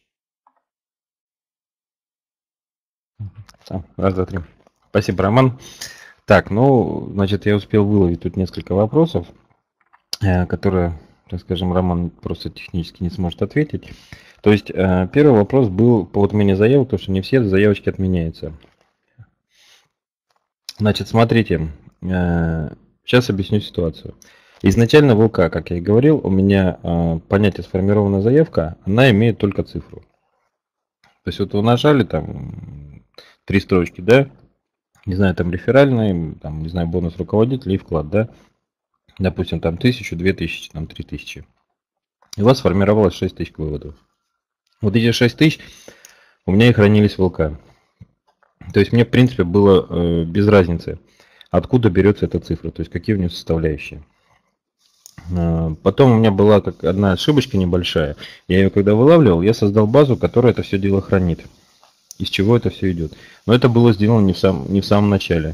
Раз, два, три. Спасибо, Роман. Так, ну, значит, я успел выловить тут несколько вопросов, которые, так скажем, Роман просто технически не сможет ответить. То есть, первый вопрос был по отмене заявок, то, что не все заявочки отменяются. Значит, смотрите, сейчас объясню ситуацию. Изначально ВЛК, как я и говорил, у меня понятие сформированная заявка, она имеет только цифру. То есть вот вы нажали там 3 строчки, да, не знаю, там реферальный, там, не знаю, бонус руководителя и вклад, да, допустим, там 1000, 2000, там 3000. И у вас сформировалось 6000 выводов. Вот эти 6000 у меня и хранились в ВЛК. То есть мне, в принципе, было без разницы, откуда берется эта цифра, то есть какие у нее составляющие. Потом у меня была как одна ошибочка небольшая. Я ее когда вылавливал, я создал базу, которая это все дело хранит. Из чего это все идет. Но это было сделано не в самом начале.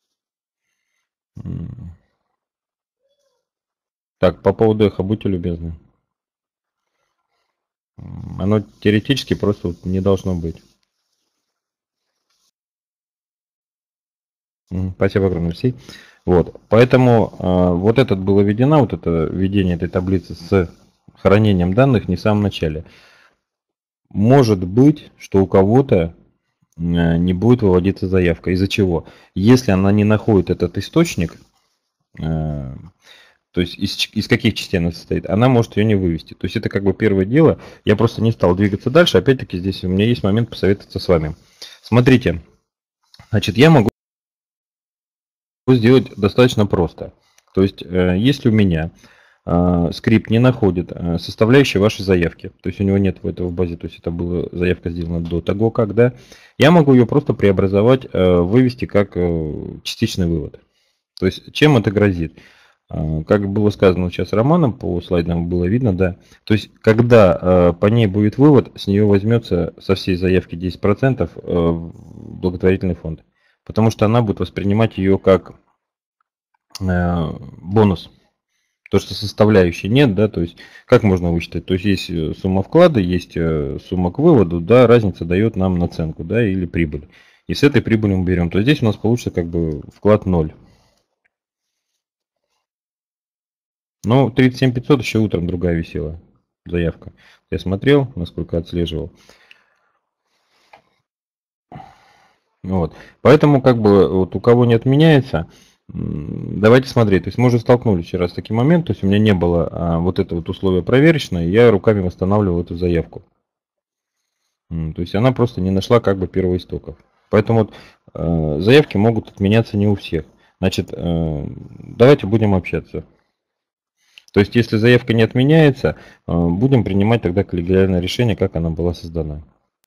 Так, по поводу эхо, будьте любезны. Оно теоретически просто вот не должно быть. Спасибо огромное, Алексей. Вот, поэтому вот этот было введено, вот это введение этой таблицы с хранением данных не в самом начале. Может быть, что у кого-то не будет выводиться заявка. Из-за чего? Если она не находит этот источник, то есть из каких частей она состоит, она может ее не вывести. То есть это как бы первое дело. Я просто не стал двигаться дальше. Опять-таки здесь у меня есть момент посоветоваться с вами. Смотрите, значит, я могу сделать достаточно просто. То есть если у меня скрипт не находит составляющие вашей заявки, то есть у него нет этого в базе, то есть это была заявка сделана до того, когда я могу ее просто преобразовать, вывести как частичный вывод. То есть чем это грозит? Как было сказано сейчас Романом, по слайдам было видно, да. То есть когда по ней будет вывод, с нее возьмется со всей заявки 10% в благотворительный фонд. Потому что она будет воспринимать ее как бонус. То, что составляющей нет, да, то есть как можно высчитать? То есть есть сумма вклада, есть сумма к выводу, да, разница дает нам наценку, да, или прибыль. И с этой прибыли мы берем, то здесь у нас получится как бы вклад 0. Ну, 37 500 еще утром другая висела заявка. Я смотрел, насколько отслеживал. Вот. Поэтому как бы вот у кого не отменяется, давайте смотреть. То есть мы уже столкнулись вчера с таким моментом, то есть у меня не было вот это вот условие проверочное, я руками восстанавливал эту заявку. То есть она просто не нашла как бы первоистоков. Поэтому вот, заявки могут отменяться не у всех. Значит, давайте будем общаться. То есть, если заявка не отменяется, будем принимать тогда коллегиальное решение, как она была создана.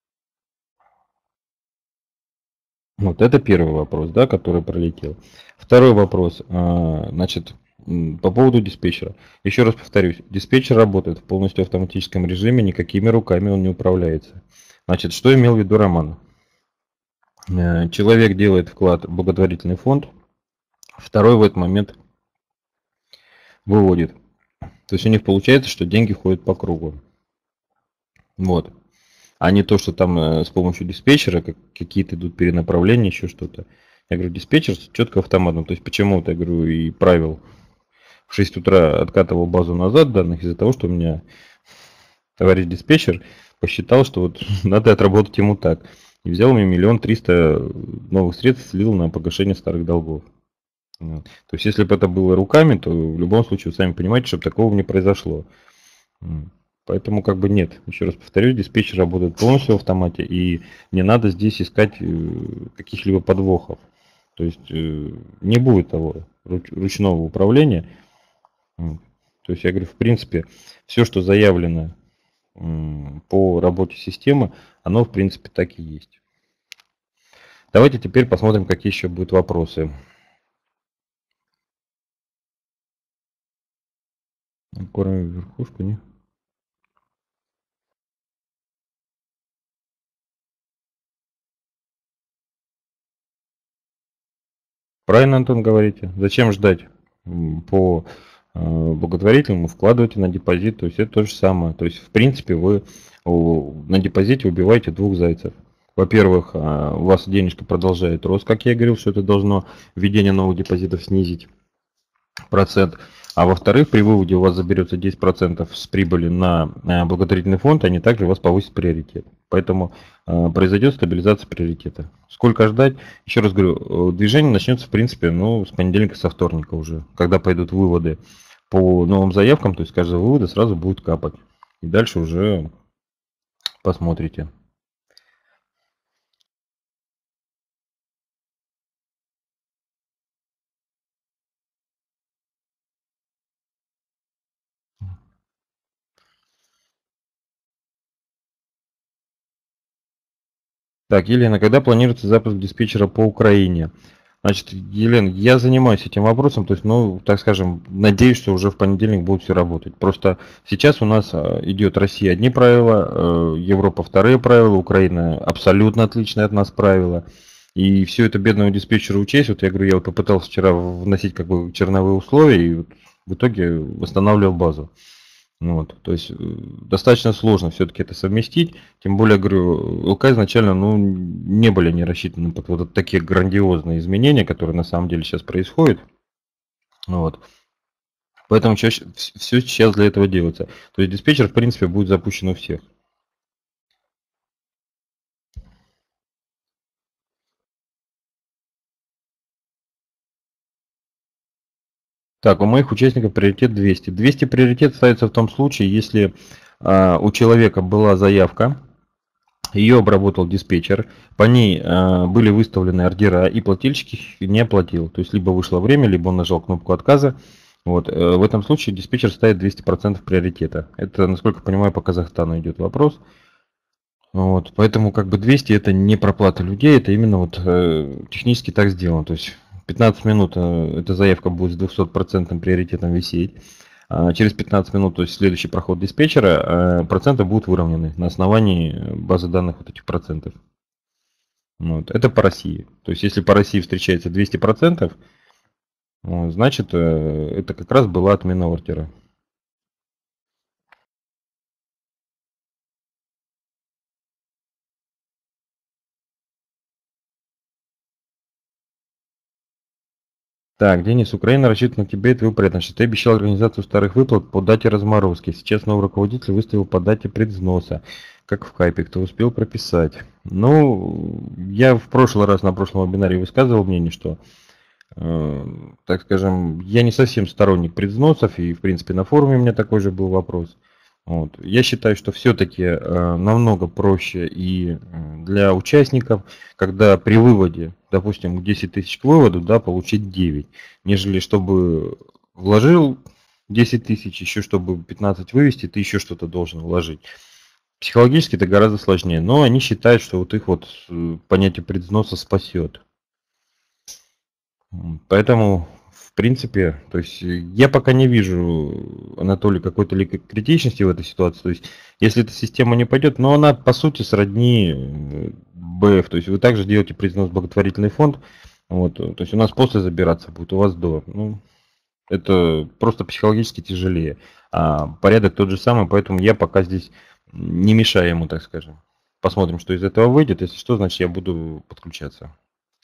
Вот это первый вопрос, да, который пролетел. Второй вопрос, значит, по поводу диспетчера. Еще раз повторюсь, диспетчер работает в полностью автоматическом режиме, никакими руками он не управляется. Значит, что имел в виду Роман? Человек делает вклад в благотворительный фонд, второй в этот момент выводит. То есть у них получается, что деньги ходят по кругу. Вот. А не то, что там с помощью диспетчера какие-то идут перенаправления, еще что-то. Я говорю, диспетчер четко автоматом. То есть почему-то, я говорю, и правил в 6 утра откатывал базу назад данных из-за того, что у меня товарищ диспетчер посчитал, что вот надо отработать ему так. И взял у меня 1 300 000 новых средств, слил на погашение старых долгов. Вот. То есть если бы это было руками, то в любом случае, вы сами понимаете, чтобы такого не произошло. Поэтому как бы нет. Еще раз повторюсь, диспетчер работает полностью в автомате, и не надо здесь искать каких-либо подвохов. То есть не будет того ручного управления. То есть я говорю, в принципе, все, что заявлено по работе системы, оно в принципе так и есть. Давайте теперь посмотрим, какие еще будут вопросы. Кормим верхушку, не? Правильно, Антон, говорите. Зачем ждать по благотворительному, вкладывайте на депозит, то есть это то же самое. То есть в принципе вы на депозите убиваете двух зайцев. Во-первых, у вас денежка продолжает рост, как я говорил, что это должно введение новых депозитов снизить процент. А во-вторых, при выводе у вас заберется 10% с прибыли на благотворительный фонд, они также у вас повысят приоритет. Поэтому произойдет стабилизация приоритета. Сколько ждать? Еще раз говорю, движение начнется в принципе с понедельника, со вторника уже, когда пойдут выводы по новым заявкам, то есть каждого вывода сразу будет капать. И дальше уже посмотрите. Так, Елена, когда планируется запуск диспетчера по Украине? Значит, Елена, я занимаюсь этим вопросом, то есть, ну, так скажем, надеюсь, что уже в понедельник будет все работать. Просто сейчас у нас идет Россия одни правила, Европа вторые правила, Украина абсолютно отличные от нас правила. И все это бедного диспетчера учесть, вот я говорю, я вот попытался вчера вносить как бы черновые условия, и вот в итоге восстанавливал базу. Ну вот, то есть достаточно сложно все-таки это совместить. Тем более, говорю, ЛК изначально не были не рассчитаны под вот такие грандиозные изменения, которые на самом деле сейчас происходят. Вот. Поэтому все сейчас для этого делается. То есть диспетчер, в принципе, будет запущен у всех. Так, у моих участников приоритет 200. 200 приоритет ставится в том случае, если у человека была заявка, ее обработал диспетчер, по ней были выставлены ордера, и плательщик их не оплатил. То есть либо вышло время, либо он нажал кнопку отказа. Вот, в этом случае диспетчер ставит 200% приоритета. Это, насколько я понимаю, по Казахстану идет вопрос. Вот, поэтому как бы 200 это не проплата людей, это именно вот технически так сделано. То есть 15 минут эта заявка будет с 200% приоритетом висеть. Через 15 минут, то есть следующий проход диспетчера, проценты будут выровнены на основании базы данных вот этих процентов. Вот. Это по России. То есть если по России встречается 200%, значит это как раз была отмена ордера. Так, Денис, Украина рассчитывает на тебя и твою преданность. Ты обещал организацию старых выплат по дате разморозки. Сейчас новый руководитель выставил по дате предвзноса. Как в хайпе, кто успел прописать. Ну, я в прошлый раз на прошлом вебинаре высказывал мнение, что, так скажем, я не совсем сторонник предвзносов, и в принципе на форуме у меня такой же был вопрос. Вот. Я считаю, что все-таки намного проще и для участников, когда при выводе, допустим, 10 тысяч к выводу, да, получить 9, нежели чтобы вложил 10 тысяч, еще чтобы 15 вывести, ты еще что-то должен вложить. Психологически это гораздо сложнее, но они считают, что вот их вот понятие предвзноса спасет. Поэтому, в принципе, то есть я пока не вижу, Анатолий, какой-то критичности в этой ситуации. То есть, если эта система не пойдет, но она по сути сродни БФ. То есть вы также делаете признос в благотворительный фонд. Вот, то есть у нас после забираться будет, у вас до. Ну, это просто психологически тяжелее. А порядок тот же самый, поэтому я пока здесь не мешаю ему, так скажем. Посмотрим, что из этого выйдет. Если что, значит я буду подключаться.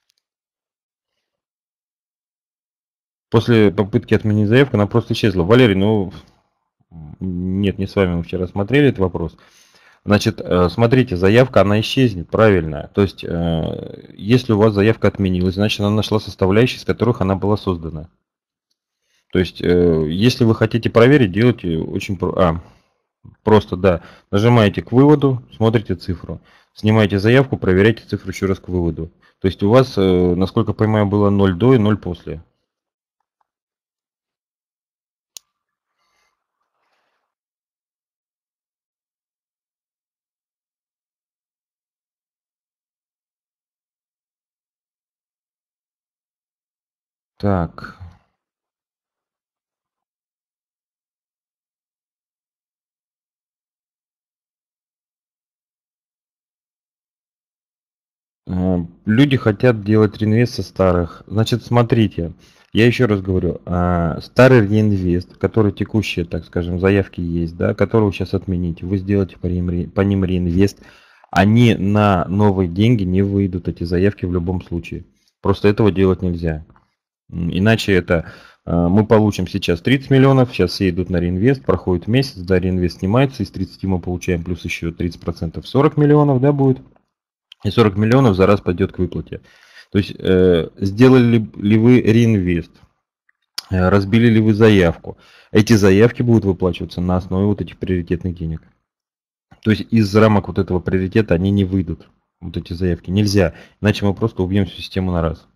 После попытки отменить заявку, она просто исчезла. Валерий, ну, нет, не с вами мы вчера смотрели этот вопрос. Значит, смотрите, заявка, она исчезнет, правильно. То есть, если у вас заявка отменилась, значит, она нашла составляющие, из которых она была создана. То есть, если вы хотите проверить, делайте очень просто, да. Нажимаете к выводу, смотрите цифру. Снимаете заявку, проверяйте цифру еще раз к выводу. То есть, у вас, насколько я понимаю, было 0 до и 0 после. Так. Люди хотят делать реинвест со старых. Значит, смотрите, я еще раз говорю, старый реинвест, который текущие, так скажем, заявки есть, да, которые вы сейчас отмените, вы сделаете по ним реинвест, они на новые деньги не выйдут, эти заявки в любом случае. Просто этого делать нельзя. Иначе это мы получим сейчас 30 миллионов, сейчас все идут на реинвест, проходит месяц, да, реинвест снимается, из 30 мы получаем плюс еще 30%, 40 миллионов, да, будет. И 40 миллионов за раз пойдет к выплате. То есть сделали ли вы реинвест, разбили ли вы заявку, эти заявки будут выплачиваться на основе вот этих приоритетных денег. То есть из рамок вот этого приоритета они не выйдут, вот эти заявки. Нельзя, иначе мы просто убьем всю систему на раз.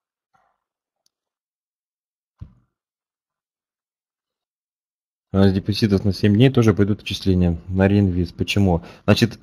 А с депозитов на 7 дней тоже пойдут отчисления на реинвест. Почему? Значит,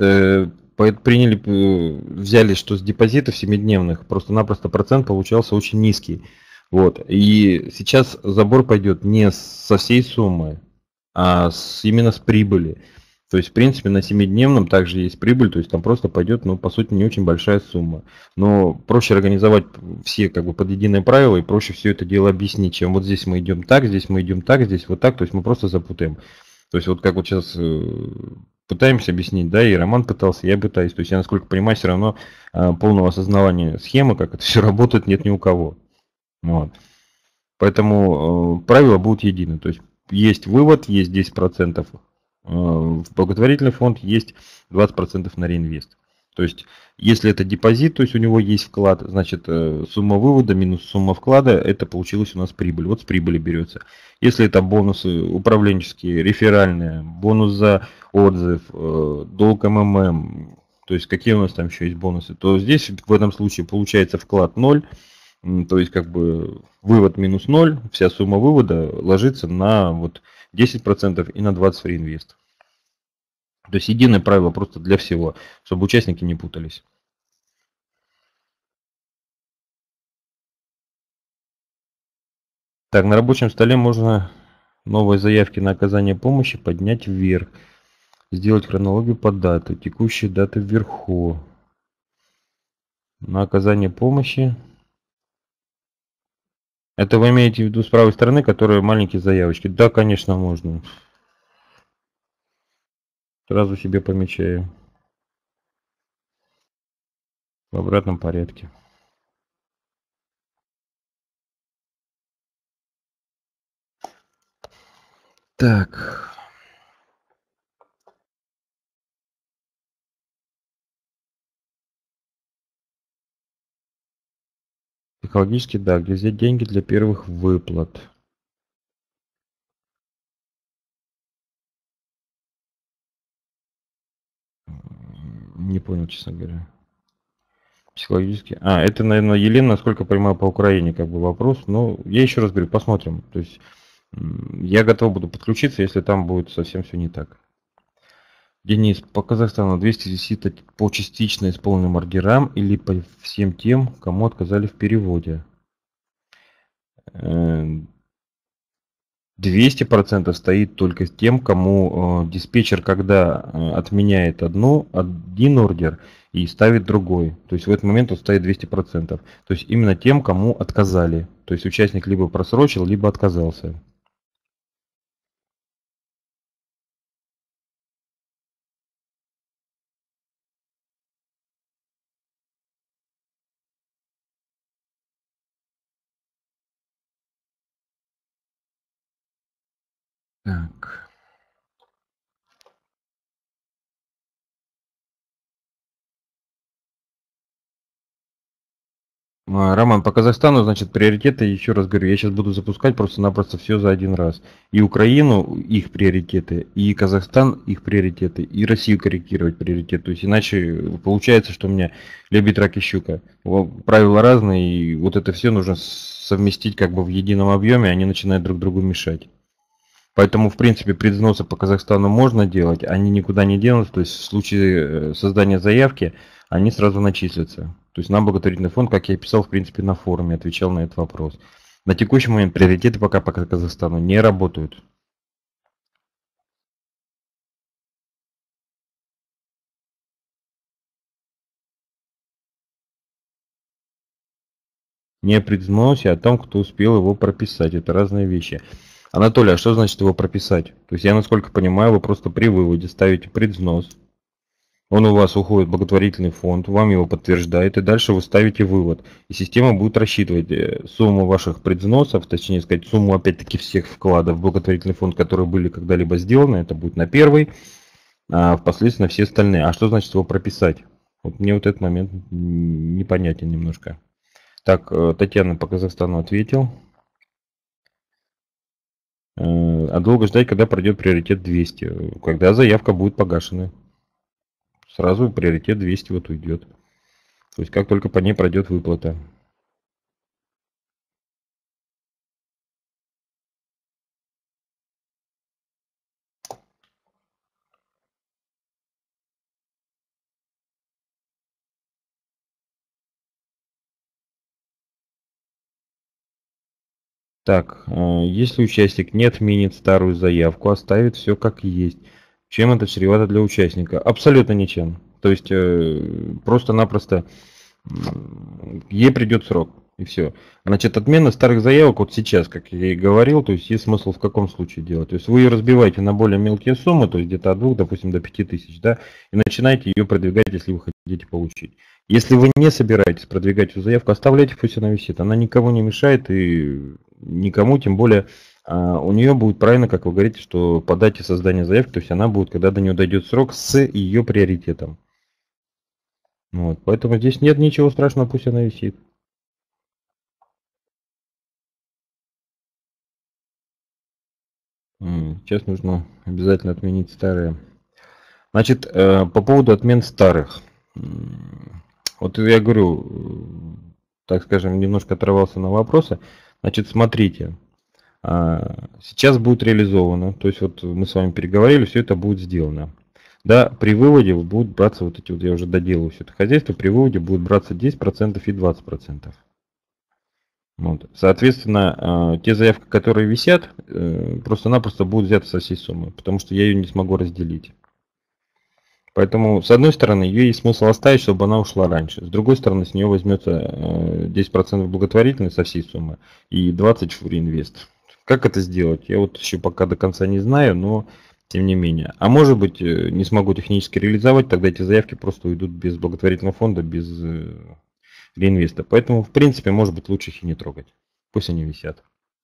взяли, что с депозитов 7-дневных просто-напросто процент получался очень низкий. Вот. И сейчас забор пойдет не со всей суммы, а именно с прибыли. То есть, в принципе, на 7-дневном также есть прибыль, то есть там просто пойдет, ну, по сути, не очень большая сумма. Но проще организовать все как бы под единое правило и проще все это дело объяснить, чем вот здесь мы идем так, здесь мы идем так, здесь вот так, то есть мы просто запутаем. То есть вот как вот сейчас пытаемся объяснить, да, и Роман пытался, я пытаюсь. То есть я, насколько понимаю, все равно полного осознавания схемы, как это все работает, нет ни у кого. Вот. Поэтому правила будут едины. То есть вывод, есть 10% в благотворительный фонд, есть 20% на реинвест. То есть если это депозит, то есть у него есть вклад, значит сумма вывода минус сумма вклада, это получилась у нас прибыль. Вот с прибыли берется. Если это бонусы управленческие, реферальные, бонус за отзыв, долг МММ, то есть какие у нас там еще есть бонусы, то здесь в этом случае получается вклад 0. То есть как бы вывод минус 0, вся сумма вывода ложится на вот 10% и на 20% в реинвест. То есть единое правило просто для всего, чтобы участники не путались. Так, на рабочем столе можно новые заявки на оказание помощи поднять вверх. Сделать хронологию по дате. Текущие даты вверху. На оказание помощи. Это вы имеете в виду с правой стороны, которые маленькие заявочки? Да, конечно, можно. Сразу себе помечаю. В обратном порядке. Так. Психологически, да, где взять деньги для первых выплат. Не понял, честно говоря. Психологически. Это, наверное, Елена, насколько понимаю, по Украине как бы вопрос. Но я еще раз говорю, посмотрим. То есть я готов буду подключиться, если там будет совсем все не так. Денис, по Казахстану 210 по частично исполненным ордерам или по всем тем, кому отказали в переводе? 200% стоит только с тем, кому диспетчер, когда отменяет один ордер и ставит другой. То есть в этот момент он ставит 200%. То есть именно тем, кому отказали. То есть участник либо просрочил, либо отказался. Так. Роман, по Казахстану, значит, приоритеты, еще раз говорю, я сейчас буду запускать просто-напросто все за один раз. И Украину, их приоритеты, и Казахстан, их приоритеты, и Россию корректировать приоритеты. То есть иначе получается, что у меня лебедь, рак и щука. Правила разные, и вот это все нужно совместить как бы в едином объеме, они начинают друг другу мешать. Поэтому, в принципе, предвзносы по Казахстану можно делать, они никуда не денутся. То есть в случае создания заявки они сразу начислятся. То есть на благотворительный фонд, как я писал, в принципе, на форуме, отвечал на этот вопрос. На текущий момент приоритеты пока по Казахстану не работают. Не о предвзносе, а о том, кто успел его прописать. Это разные вещи. Анатолий, а что значит его прописать? То есть я, насколько понимаю, вы просто при выводе ставите предвзнос. Он у вас уходит в благотворительный фонд, вам его подтверждает, и дальше вы ставите вывод. И система будет рассчитывать сумму ваших предвзносов, точнее сказать, сумму опять-таки всех вкладов в благотворительный фонд, которые были когда-либо сделаны. Это будет на первый, а впоследствии на все остальные. А что значит его прописать? Вот мне вот этот момент непонятен немножко. Так, Татьяна по Казахстану ответил. А долго ждать, когда пройдет приоритет 200, когда заявка будет погашена. Сразу приоритет 200 вот уйдет. То есть как только по ней пройдет выплата. Так, если участник не отменит старую заявку, оставит все как есть, чем это чревато для участника? Абсолютно ничем. То есть просто-напросто ей придет срок, и все. Значит, отмена старых заявок вот сейчас, как я и говорил, то есть есть смысл в каком случае делать. То есть вы ее разбиваете на более мелкие суммы, то есть где-то от 2, допустим, до 5000, да, и начинаете ее продвигать, если вы хотите получить. Если вы не собираетесь продвигать эту заявку, оставляйте, пусть она висит. Она никому не мешает и никому, тем более у нее будет правильно, как вы говорите, что по дате создания заявки, то есть она будет, когда до нее дойдет срок, с ее приоритетом. Вот, поэтому здесь нет ничего страшного, пусть она висит. Сейчас нужно обязательно отменить старые. Значит, по поводу отмен старых. Вот я говорю, так скажем, немножко оторвался на вопросы. Значит, смотрите. Сейчас будет реализовано. То есть вот мы с вами переговорили, все это будет сделано. Да, при выводе будут браться вот эти вот, я уже доделаю все это хозяйство, при выводе будет браться 10% и 20%. Вот. Соответственно, те заявки, которые висят, просто-напросто будут взяты со всей суммы, потому что я ее не смогу разделить. Поэтому, с одной стороны, ее есть смысл оставить, чтобы она ушла раньше. С другой стороны, с нее возьмется 10% благотворительной со всей суммы и 20% в реинвест. Как это сделать? Я вот еще пока до конца не знаю, но тем не менее. А может быть, не смогу технически реализовать, тогда эти заявки просто уйдут без благотворительного фонда, без реинвеста. Поэтому, в принципе, может быть, лучше их и не трогать. Пусть они висят.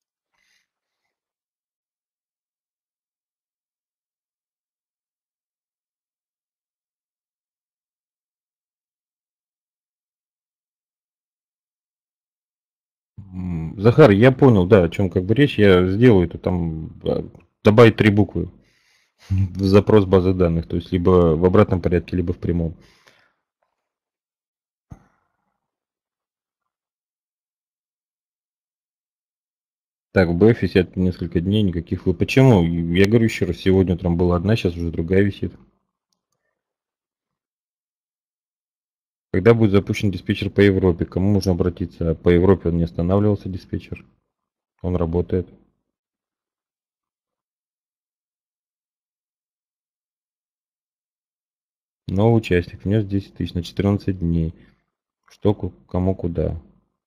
Захар, я понял, да, о чем как бы речь. Я сделаю это там, добавить 3 буквы в запрос базы данных, то есть либо в обратном порядке, либо в прямом. Так, в БФ висят несколько дней, никаких вы. Почему? Я говорю еще раз, сегодня утром была одна, сейчас уже другая висит. Когда будет запущен диспетчер по Европе? К кому можно обратиться? По Европе он не останавливался, диспетчер. Он работает. Новый участник внес 10 тысяч на 14 дней. Что, кому, куда?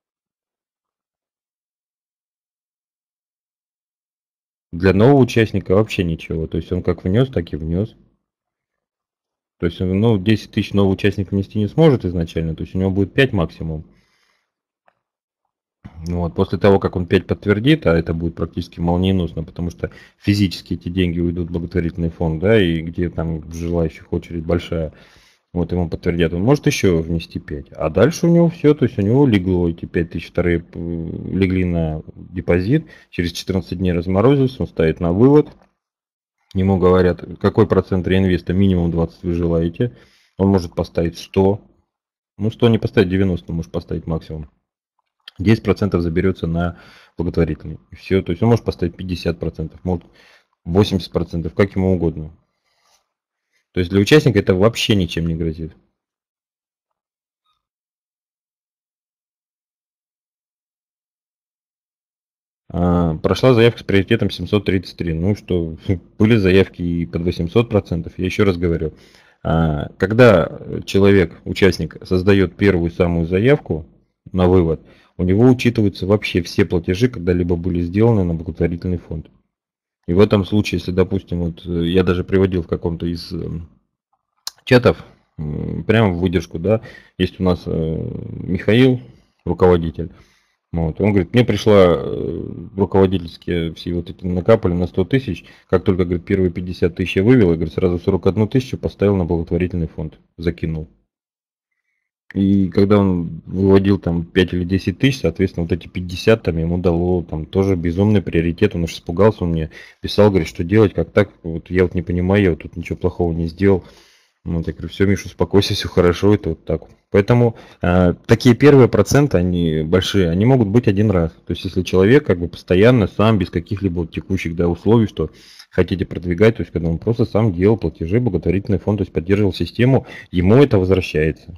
Для нового участника вообще ничего. То есть он как внес, так и внес. То есть, ну, 10 тысяч новый участник внести не сможет изначально. То есть у него будет 5 максимум. Вот. После того, как он 5 подтвердит, а это будет практически молниеносно, потому что физически эти деньги уйдут в благотворительный фонд, да, и где там желающих очередь большая, вот ему подтвердят, он может еще внести 5. А дальше у него все, то есть у него легло эти 5 тысяч, вторые легли на депозит, через 14 дней разморозился, он ставит на вывод, ему говорят, какой процент реинвеста, минимум 20 вы желаете, он может поставить 100, ну 100 не поставить, 90 может поставить максимум. 10% заберется на благотворительный. И все. То есть он может поставить 50%, может 80%, как ему угодно. То есть для участника это вообще ничем не грозит. Прошла заявка с приоритетом 733. Ну что, были заявки и под 800%. Я еще раз говорю. Когда человек, участник, создает первую самую заявку на вывод, у него учитываются вообще все платежи, когда-либо были сделаны на благотворительный фонд. И в этом случае, если, допустим, вот я даже приводил в каком-то из чатов, прямо в выдержку, да, есть у нас Михаил, руководитель, вот, он говорит, мне пришла руководительские все вот эти накапали на 100 тысяч, как только, говорит, первые 50 тысяч я вывел, я, говорит, сразу 41 тысячу поставил на благотворительный фонд, закинул. И когда он выводил там 5 или 10 тысяч, соответственно, вот эти 50 там ему дало там тоже безумный приоритет. Он аж испугался, он мне писал, говорит, что делать, как так, вот я вот не понимаю, я вот тут ничего плохого не сделал. Ну, я говорю, все, Миша, успокойся, все хорошо, это вот так. Поэтому такие первые проценты, они большие, они могут быть один раз. То есть, если человек как бы постоянно сам, без каких-либо вот текущих условий, что хотите продвигать, то есть, когда он просто сам делал платежи, благотворительный фонд, то есть, поддерживал систему, ему это возвращается.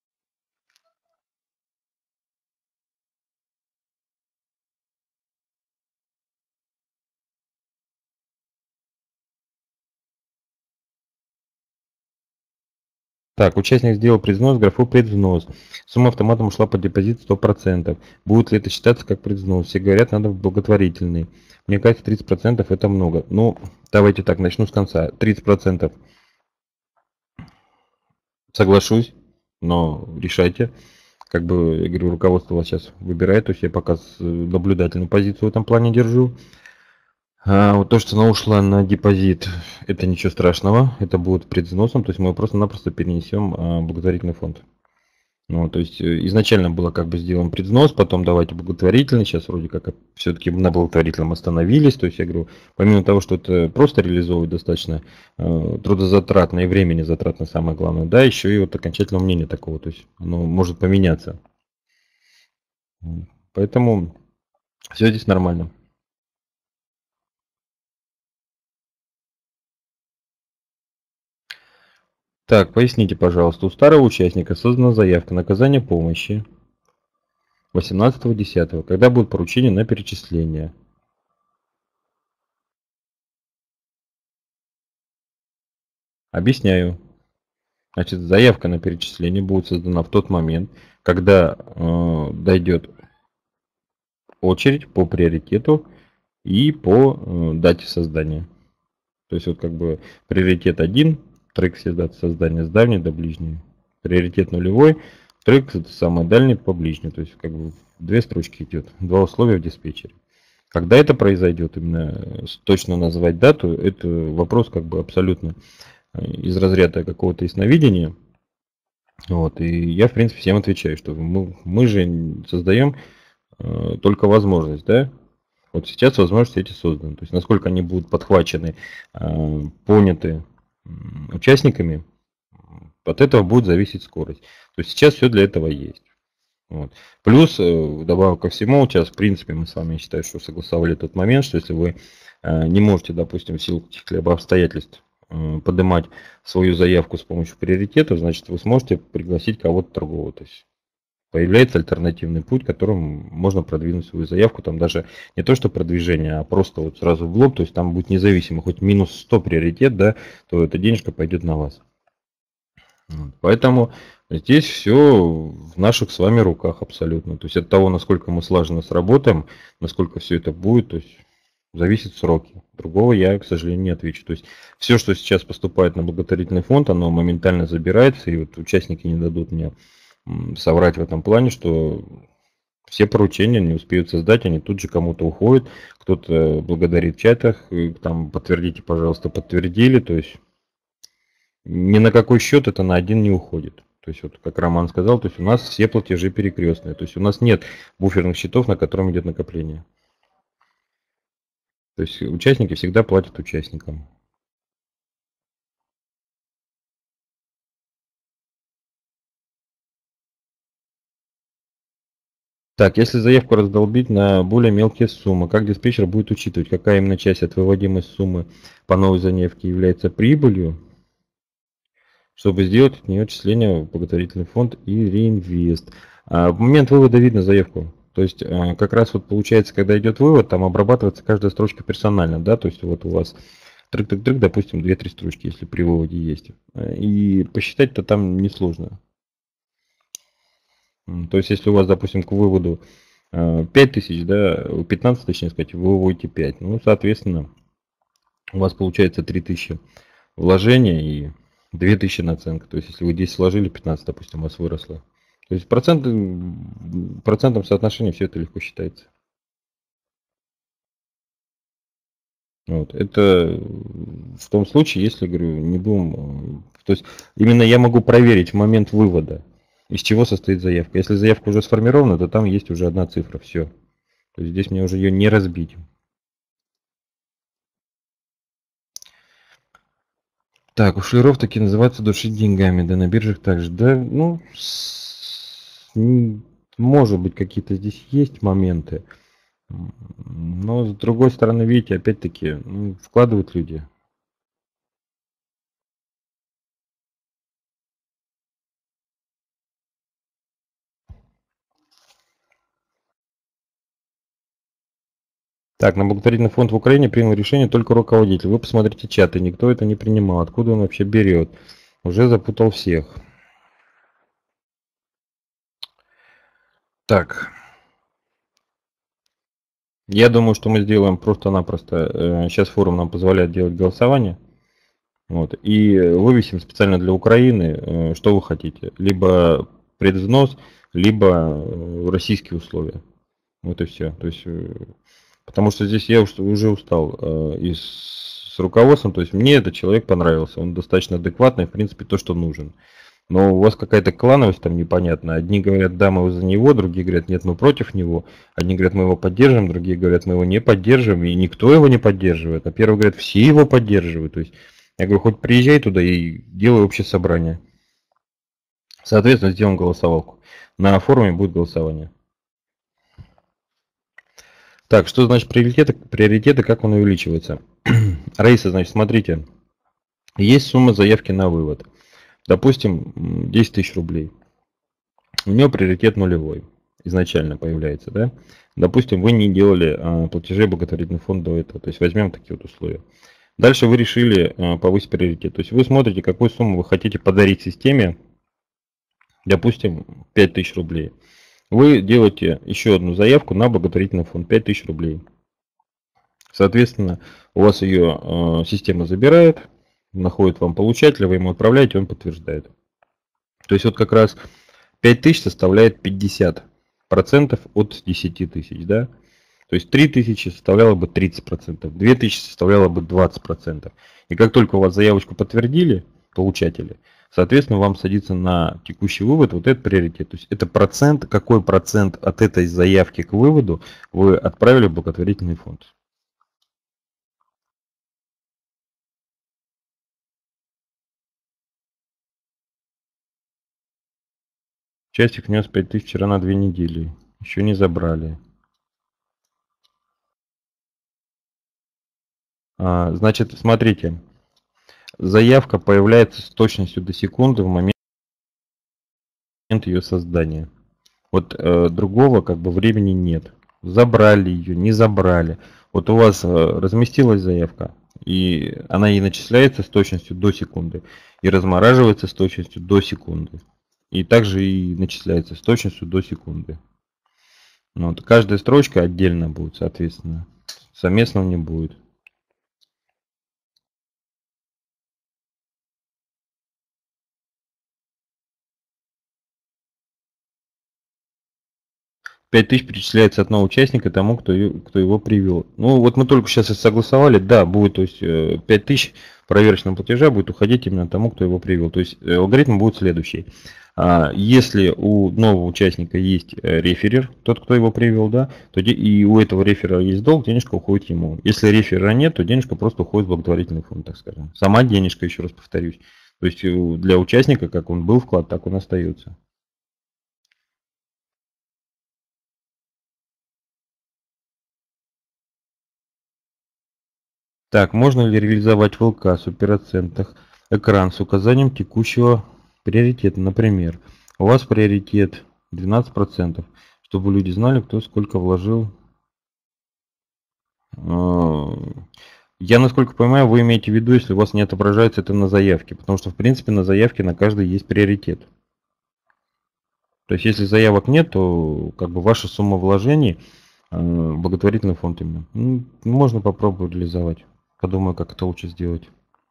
Так, участник сделал предвзнос, графу предвзнос. Сумма автоматом ушла под депозит 100%. Будет ли это считаться как предвзнос? Все говорят, надо в благотворительный. Мне кажется, 30% это много. Ну, давайте так, начну с конца. 30% соглашусь, но решайте. Как бы, я говорю, руководство вас сейчас выбирает, то есть я пока наблюдательную позицию в этом плане держу. А вот то, что она ушла на депозит, это ничего страшного, это будет предвзносом, то есть мы просто-напросто перенесем в благотворительный фонд. Ну, то есть изначально было как бы сделан предвзнос, потом давайте благотворительный, сейчас вроде как все-таки на благотворительном остановились, то есть я говорю, помимо того, что это просто реализовывать достаточно трудозатратно и времени затратно, самое главное, да, еще и вот окончательного мнения такого, то есть оно может поменяться. Поэтому все здесь нормально. Так, поясните, пожалуйста, у старого участника создана заявка на оказание помощи 18.10. Когда будет поручение на перечисление? Объясняю. Значит, заявка на перечисление будет создана в тот момент, когда дойдет очередь по приоритету и по дате создания. То есть вот как бы приоритет 1, трек все даты создания с дальней до ближней. Приоритет нулевой, трек это самый дальний по ближней. То есть как бы две строчки идет, два условия в диспетчере. Когда это произойдет, именно точно назвать дату, это вопрос как бы абсолютно из разряда какого-то ясновидения. Вот, и я, в принципе, всем отвечаю, что мы же создаем только возможность, да? Вот сейчас возможности эти созданы. То есть, насколько они будут подхвачены, поняты участниками, от этого будет зависеть скорость. То есть, сейчас все для этого есть. Вот. Плюс, добавок ко всему, сейчас, в принципе, мы с вами, я считаю, что согласовали тот момент, что если вы не можете, допустим, в силу каких-либо обстоятельств поднимать свою заявку с помощью приоритета, значит, вы сможете пригласить кого-то другого. То есть появляется альтернативный путь, которым можно продвинуть свою заявку. Там даже не то, что продвижение, а просто вот сразу в лоб. То есть там будет независимо, хоть минус 100 приоритет, да, то эта денежка пойдет на вас. Поэтому здесь все в наших с вами руках абсолютно. То есть от того, насколько мы слаженно сработаем, насколько все это будет, то есть зависит сроки. Другого я, к сожалению, не отвечу. То есть все, что сейчас поступает на благотворительный фонд, оно моментально забирается, и вот участники не дадут мне соврать в этом плане, что все поручения не успеют создать, они тут же кому-то уходят, кто-то благодарит в чатах, там подтвердите, пожалуйста, подтвердили, то есть ни на какой счет это на один не уходит. То есть вот как Роман сказал, то есть у нас все платежи перекрестные, то есть у нас нет буферных счетов, на котором идет накопление. То есть участники всегда платят участникам. Так, если заявку раздолбить на более мелкие суммы, как диспетчер будет учитывать, какая именно часть от выводимой суммы по новой заявке является прибылью, чтобы сделать от нее отчисление в благотворительный фонд и реинвест. В момент вывода видно заявку. То есть как раз вот получается, когда идет вывод, там обрабатывается каждая строчка персонально, да, то есть вот у вас трык-трык-трык, допустим, 2-3 строчки, если при выводе есть. И посчитать-то там несложно. То есть если у вас, допустим, к выводу 5000, да, 15, точнее сказать, вы выводите 5. Ну, соответственно, у вас получается 3000 вложения и 2000 наценка. То есть если вы 10 сложили, 15, допустим, у вас выросло. То есть процентом соотношения все это легко считается. Вот. Это в том случае, если, говорю, не будем... То есть именно я могу проверить в момент вывода. из чего состоит заявка. Если заявка уже сформирована, то там есть уже одна цифра, все. То есть здесь мне уже ее не разбить. Так, у шулеров такие называются душить деньгами, да, на биржах также. Да, ну, может быть, какие-то здесь есть моменты. Но с другой стороны, видите, опять-таки, вкладывают люди. Так, на благотворительный фонд в Украине принял решение только руководитель. Вы посмотрите чаты, никто это не принимал. Откуда он вообще берет? Уже запутал всех. Так. Я думаю, что мы сделаем просто-напросто. Сейчас форум нам позволяет делать голосование. Вот, и вывесим специально для Украины, что вы хотите. Либо предвзнос, либо российские условия. Вот и все. То есть, потому что здесь я уже устал и с руководством. То есть мне этот человек понравился. Он достаточно адекватный, в принципе, то, что нужен. Но у вас какая-то клановость там непонятная. Одни говорят, да, мы за него, другие говорят, нет, мы против него. Одни говорят, мы его поддерживаем, другие говорят, мы его не поддерживаем. И никто его не поддерживает. А первые говорят, все его поддерживают. То есть я говорю, хоть приезжай туда и делай общее собрание. Соответственно, сделаем голосовалку. На форуме будет голосование. Так, что значит приоритеты? Приоритеты, как он увеличивается? Раиса, значит, смотрите. Есть сумма заявки на вывод. Допустим, 10 тысяч рублей. У нее приоритет нулевой. Изначально появляется, да? Допустим, вы не делали платежей в благотворительный фонд до этого. То есть возьмем такие вот условия. Дальше вы решили повысить приоритет. То есть вы смотрите, какую сумму вы хотите подарить системе. Допустим, 5000 рублей. Вы делаете еще одну заявку на благотворительный фонд 5000 рублей. Соответственно, у вас ее система забирает, находит вам получателя, вы ему отправляете, он подтверждает. То есть вот как раз 5000 составляет 50% от 10 тысяч, да? То есть 3000 составляло бы 30%, 2000 составляло бы 20%. И как только у вас заявочку подтвердили, получатели, соответственно, вам садится на текущий вывод вот этот приоритет. То есть это процент, какой процент от этой заявки к выводу вы отправили в благотворительный фонд. Частик внес 5000 вчера на 2 недели. Еще не забрали. Значит, смотрите. Заявка появляется с точностью до секунды в момент ее создания. Вот другого как бы времени нет. Забрали ее, не забрали. Вот у вас разместилась заявка, и она и начисляется с точностью до секунды, и размораживается с точностью до секунды. И также и начисляется с точностью до секунды. Вот. Каждая строчка отдельно будет, соответственно. Совместно не будет. Пять тысяч перечисляется от нового участника тому, кто его привел. Ну, вот мы только сейчас и согласовали, да, будет, то есть 5000 проверочного платежа будет уходить именно тому, кто его привел. То есть алгоритм будет следующий. Если у нового участника есть реферер, тот, кто его привел, да, то и у этого реферера есть долг, денежка уходит ему. Если реферера нет, то денежка просто уходит в благотворительный фонд, так скажем. Сама денежка, еще раз повторюсь. То есть для участника, как он был вклад, так он остается. Так, можно ли реализовать в ЛК с супероцентах экран с указанием текущего приоритета? Например, у вас приоритет 12%, чтобы люди знали, кто сколько вложил. Я, насколько понимаю, вы имеете в виду, если у вас не отображается это на заявке, потому что, в принципе, на заявке на каждой есть приоритет. То есть, если заявок нет, то как бы ваша сумма вложений, благотворительный фонд именно, можно попробовать реализовать. Подумаю, как это лучше сделать.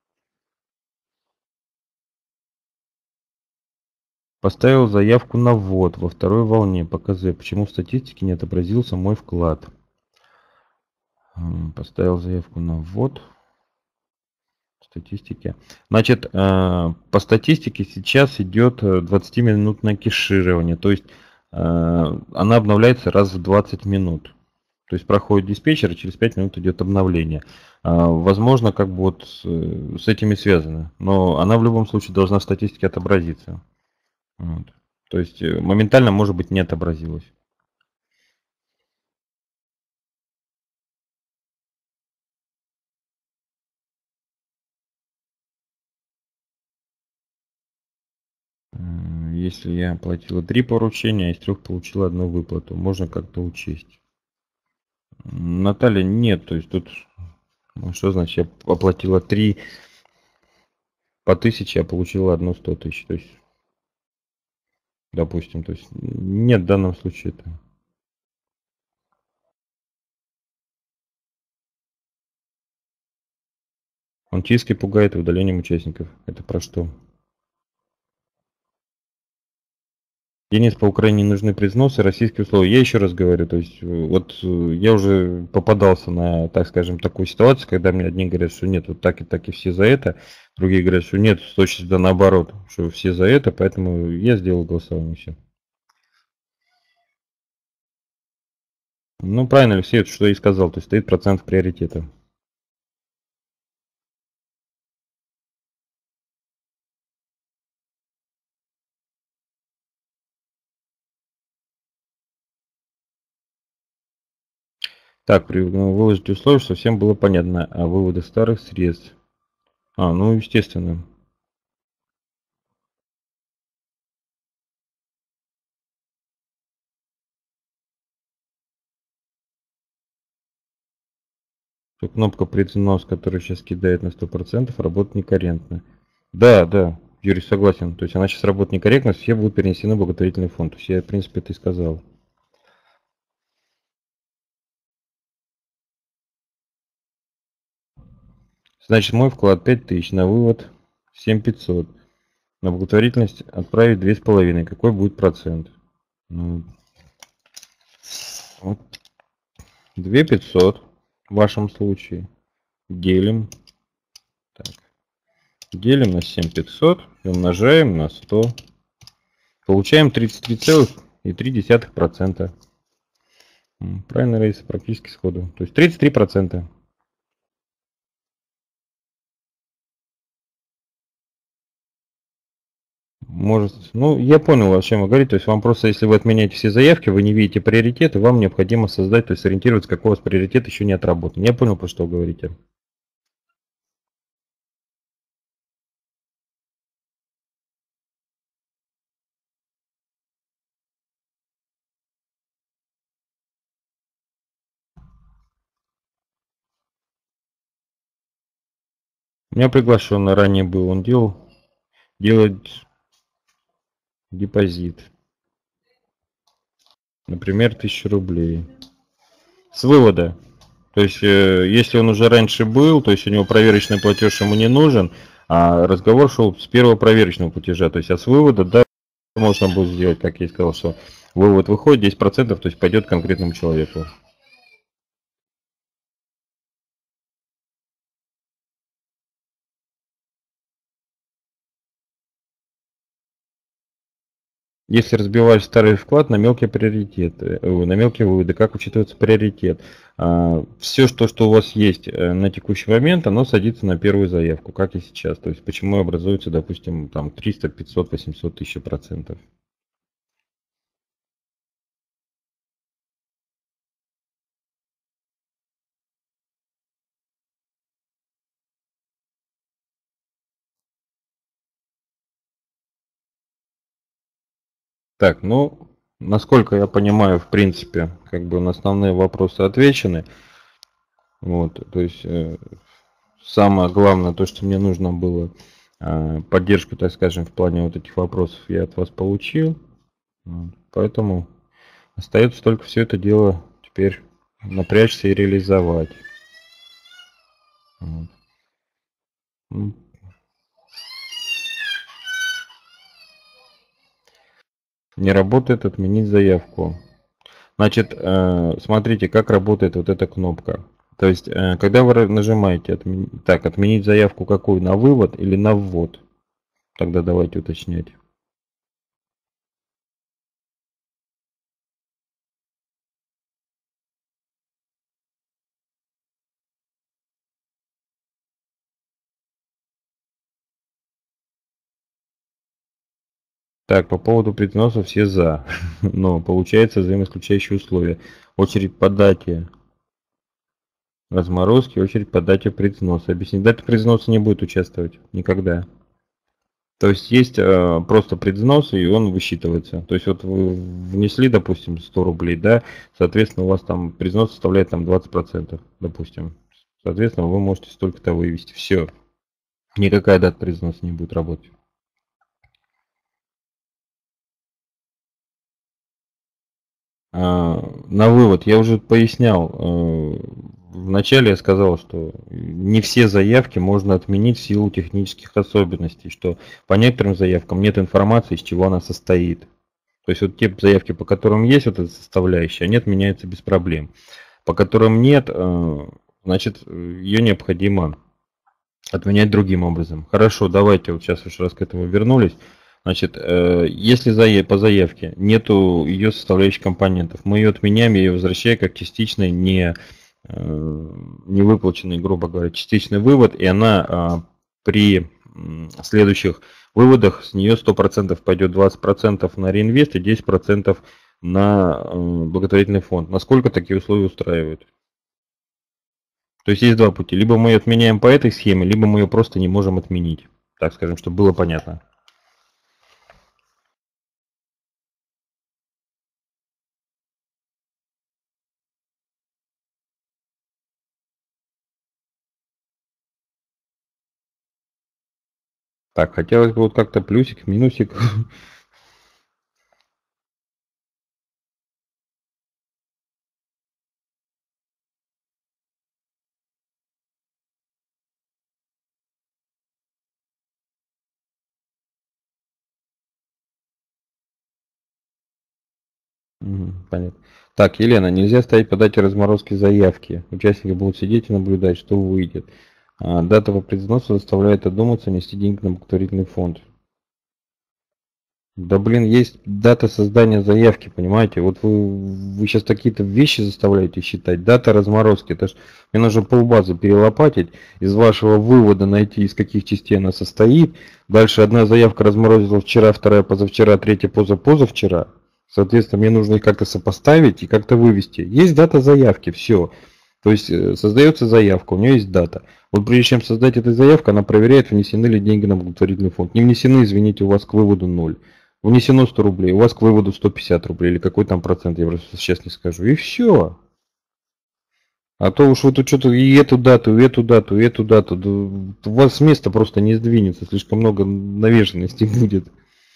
Поставил заявку на ввод во второй волне по КЗ. Почему в статистике не отобразился мой вклад? Поставил заявку на ввод. статистике. Значит, по статистике сейчас идет 20-минутное кеширование. То есть она обновляется раз в 20 минут. То есть проходит диспетчер, и через 5 минут идет обновление. Возможно, как бы вот с этим и связано. Но она в любом случае должна в статистике отобразиться. Вот. То есть моментально, может быть, не отобразилась. Если я оплатила 3 поручения, из 3 получила одну выплату, можно как-то учесть. Наталья, нет, то есть тут, что значит, я оплатила 3 по 1000, а получила одну 100 тысяч, то есть, допустим, то есть, нет в данном случае это. Он чистки пугает и удалением участников. Это про что? Денис, по Украине нужны призносы, российские условия. Я еще раз говорю, то есть вот я уже попадался на, так скажем, такую ситуацию, когда мне одни говорят, что нет, вот так и все за это, другие говорят, что нет, с точки зрения наоборот, что все за это, поэтому я сделал голосование, все. Ну, правильно, Алексей, это что я и сказал, то есть стоит процент приоритета. Так, при выложить условия, что всем было понятно, а выводы старых средств. Ну, естественно. Что кнопка «Предвзнос», которая сейчас кидает на 100%, работает некорректно. Да, да, Юрий, согласен. То есть она сейчас работает некорректно, все будут перенесены в благотворительный фонд. То есть я, в принципе, это и сказал. Значит, мой вклад 5000, на вывод 7500. На благотворительность отправить 2,5. Какой будет процент? Ну, вот 2500 в вашем случае. Делим. Так. Делим на 7500 и умножаем на 100. Получаем 33,3%. Правильно, Раиса, практически сходу. То есть 33%. Может, ну, я понял, о чем вы говорите. То есть вам просто, если вы отменяете все заявки, вы не видите приоритеты, вам необходимо создать, то есть ориентироваться, какой у вас приоритет еще не отработан. Я понял, про что вы говорите. У меня приглашенный ранее был, он делает депозит. Например, 1000 рублей. С вывода. То есть, если он уже раньше был, то есть у него проверочный платеж ему не нужен, а разговор шел с первого проверочного платежа. То есть, а с вывода, да, можно будет сделать, как я и сказал, что вывод выходит 10%, то есть пойдет конкретному человеку. Если разбивать старый вклад на мелкие приоритеты, на мелкие выводы, как учитывается приоритет? Все, что у вас есть на текущий момент, оно садится на первую заявку, как и сейчас. То есть почему образуется, допустим, там 300, 500, 800 тысяч процентов. Так, ну, насколько я понимаю, в принципе, как бы на основные вопросы отвечены. Вот, то есть самое главное, то, что мне нужно было, поддержку, так скажем, в плане вот этих вопросов я от вас получил. Вот, поэтому остается только все это дело теперь напрячься и реализовать. Вот. Не работает, отменить заявку. Значит, смотрите, как работает вот эта кнопка. То есть, когда вы нажимаете отменить заявку какую, на вывод или на ввод? Тогда давайте уточнять. Так, по поводу предносов все за. Но получается взаимоисключающие условия. Очередь по дате разморозки, очередь по дате предзноса. Объяснить. Дата предзноса не будет участвовать никогда. То есть есть просто предвзнос, и он высчитывается. То есть вот вы внесли, допустим, 100 рублей, да, соответственно, у вас там предвзнос составляет там 20%, допустим. Соответственно, вы можете столько-то вывести. Все. Никакая дата предвзноса не будет работать. На вывод я уже пояснял. Вначале я сказал, что не все заявки можно отменить в силу технических особенностей, что по некоторым заявкам нет информации, из чего она состоит. То есть вот те заявки, по которым есть вот эта составляющая, они отменяются без проблем. По которым нет, значит, ее необходимо отменять другим образом. Хорошо, давайте вот сейчас уж раз к этому вернулись. Значит, если по заявке нету ее составляющих компонентов, мы ее отменяем, я ее возвращаю как частичный, не выплаченный, грубо говоря, частичный вывод, и она при следующих выводах с нее 100% пойдет 20% на реинвест и 10% на благотворительный фонд. Насколько такие условия устраивают? То есть есть два пути. Либо мы ее отменяем по этой схеме, либо мы ее просто не можем отменить. Так скажем, чтобы было понятно. Так, хотелось бы вот как-то плюсик, минусик. Понятно. Так, Елена, нельзя ставить по дате разморозки заявки. Участники будут сидеть и наблюдать, что выйдет. Дата по предвзносу заставляет одуматься нести деньги на благотворительный фонд. Да блин, есть дата создания заявки, понимаете? Вот вы сейчас какие-то вещи заставляете считать. Дата разморозки. Это ж мне нужно полбазы перелопатить, из вашего вывода найти, из каких частей она состоит. Дальше одна заявка разморозила вчера, вторая позавчера, третья позапозавчера. Соответственно, мне нужно их как-то сопоставить и как-то вывести. Есть дата заявки, все. То есть создается заявка, у нее есть дата. Вот прежде чем создать эту заявку, она проверяет, внесены ли деньги на благотворительный фонд. Не внесены, извините, у вас к выводу 0. Внесено 100 рублей, у вас к выводу 150 рублей или какой там процент, я просто сейчас не скажу. И все. А то уж вы тут что-то и эту дату, и эту дату, и эту дату. Да у вас с места просто не сдвинется, слишком много навешенности будет.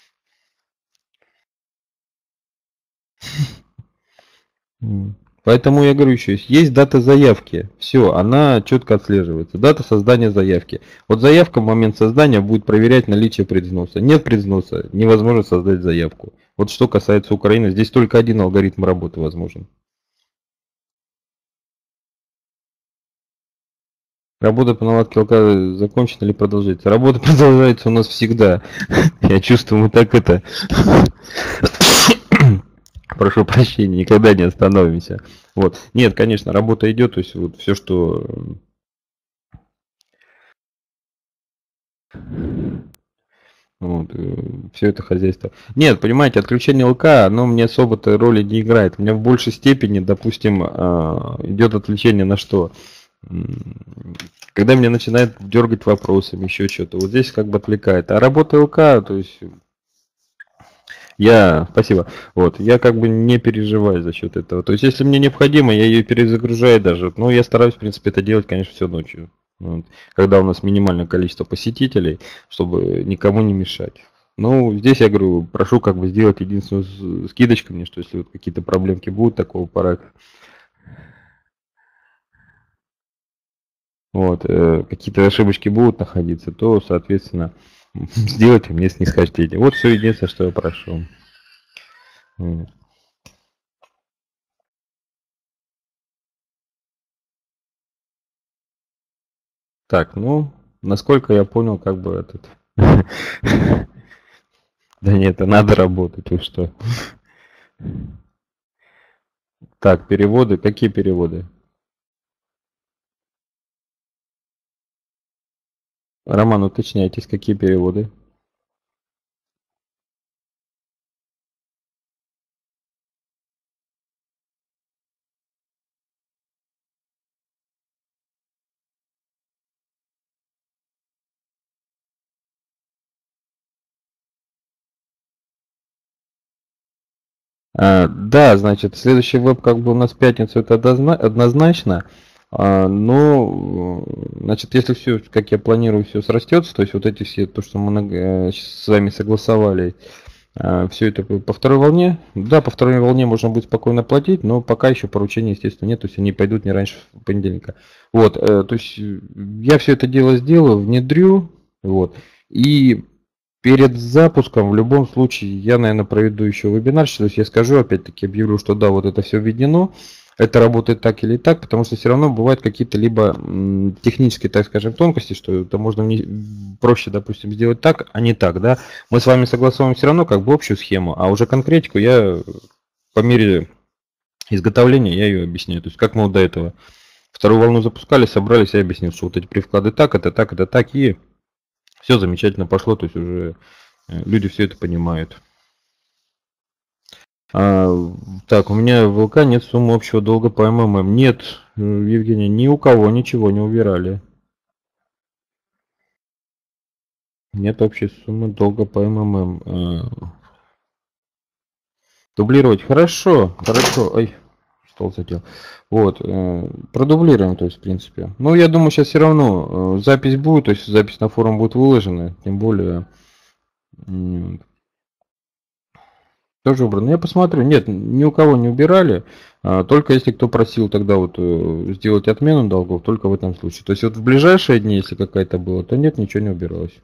Поэтому я говорю еще, есть дата заявки. Все, она четко отслеживается. Дата создания заявки. Вот заявка в момент создания будет проверять наличие предвзноса. Нет предвзноса, невозможно создать заявку. Вот что касается Украины, здесь только один алгоритм работы возможен. Работа по наладке ЛК закончена или продолжается? Работа продолжается у нас всегда. Я чувствую, мы так это... Прошу прощения, никогда не остановимся. Вот. Нет, конечно, работа идет, то есть вот все, что вот, все это хозяйство. Нет, понимаете, отключение ЛК, оно мне особо-то роли не играет. У меня в большей степени, допустим, идет отвлечение на что? Когда меня начинает дергать вопросами, еще что-то. Вот здесь как бы отвлекает. А работа ЛК, то есть спасибо. Вот, я как бы не переживаю за счет этого. То есть, если мне необходимо, я ее перезагружаю даже. Но я стараюсь, в принципе, это делать, конечно, все ночью. Вот, когда у нас минимальное количество посетителей, чтобы никому не мешать. Ну, здесь я говорю, прошу как бы сделать единственную скидочку мне, что если вот какие-то проблемки будут такого порядка, вот, какие-то ошибочки будут находиться, то, соответственно, сделайте мне снисхождение. Вот все единственное, что я прошу. Так, ну, насколько я понял, как бы этот... Да нет, это надо работать, вы что? Так, переводы. Какие переводы? Роман, уточняйтесь, какие переводы? Да, значит, следующий веб как бы у нас в пятницу, это однозначно. Но, значит, если все, как я планирую, все срастется, то есть вот эти все, то, что мы с вами согласовали, все это по второй волне. Да, по второй волне можно будет спокойно платить, но пока еще поручения, естественно, нет, то есть они пойдут не раньше понедельника. Вот, то есть я все это дело сделаю, внедрю, вот, и перед запуском в любом случае я, наверное, проведу еще вебинар, то есть я скажу, опять-таки объявлю, что да, вот это все введено, это работает так или так, потому что все равно бывают какие-то либо технические, так скажем, тонкости, что это можно проще, допустим, сделать так, а не так, да. Мы с вами согласовываем все равно как бы общую схему, а уже конкретику я по мере изготовления я ее объясняю. То есть как мы вот до этого вторую волну запускали, собрались, я объяснил, что вот эти привклады так, это так, и все замечательно пошло, то есть уже люди все это понимают. Так, у меня в ВЛК нет суммы общего долга по МММ. Нет, Евгений, ни у кого ничего не убирали. Нет общей суммы долга по МММ. Дублировать хорошо, хорошо. Ой, стол задел. Вот, продублируем, то есть, в принципе. Ну, я думаю, сейчас все равно запись будет, то есть запись на форум будет выложена, тем более тоже убрано. Я посмотрю. Нет, ни у кого не убирали. Только если кто просил тогда вот сделать отмену долгов, только в этом случае. То есть вот в ближайшие дни, если какая-то была, то нет, ничего не убиралось.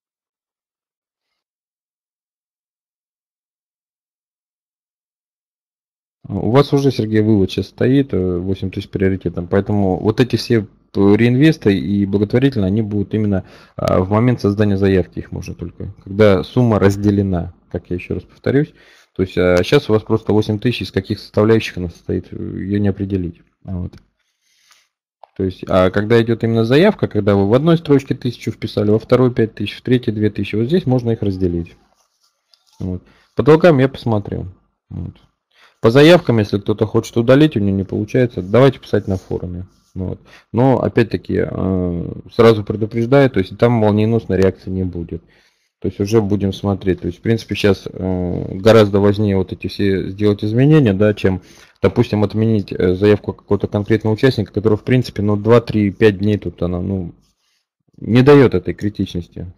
У вас уже, Сергей, вывод сейчас стоит, 8 тысяч приоритетом. Поэтому вот эти все реинвесты и благотворительные, они будут именно в момент создания заявки, их можно только. Когда сумма разделена, как я еще раз повторюсь. То есть сейчас у вас просто 8 тысяч, из каких составляющих она состоит, ее не определить. Вот. То есть, а когда идет именно заявка, когда вы в одной строчке 1000 вписали, во второй 5000, в третьей 2000, вот здесь можно их разделить. Вот. По долгам я посмотрел. Вот. По заявкам, если кто-то хочет удалить, у него не получается, давайте писать на форуме. Вот. Но опять-таки сразу предупреждаю, то есть там молниеносной реакции не будет. То есть уже будем смотреть. То есть в принципе сейчас гораздо важнее вот эти все сделать изменения, да, чем, допустим, отменить заявку какого-то конкретного участника, который в принципе, ну 2, 3, 5 дней тут она, ну, не дает этой критичности.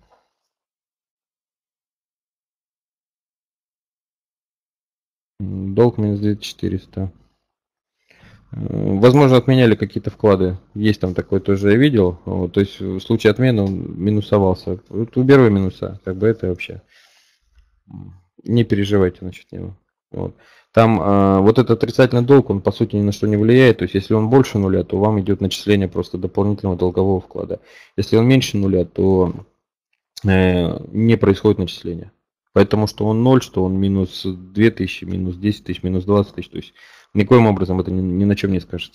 Долг минус 2400. Возможно, отменяли какие-то вклады. Есть там такое тоже я видел. Вот, то есть в случае отмены он минусовался. Вот уберу минуса. Как бы это вообще. Не переживайте насчет него. Вот. Там вот этот отрицательный долг, он по сути ни на что не влияет. То есть если он больше нуля, то вам идет начисление просто дополнительного долгового вклада. Если он меньше нуля, то не происходит начисление. Поэтому что он 0, что он минус 2000, минус 10 тысяч, минус 20 тысяч. То есть никоим образом это ни на чем не скажется.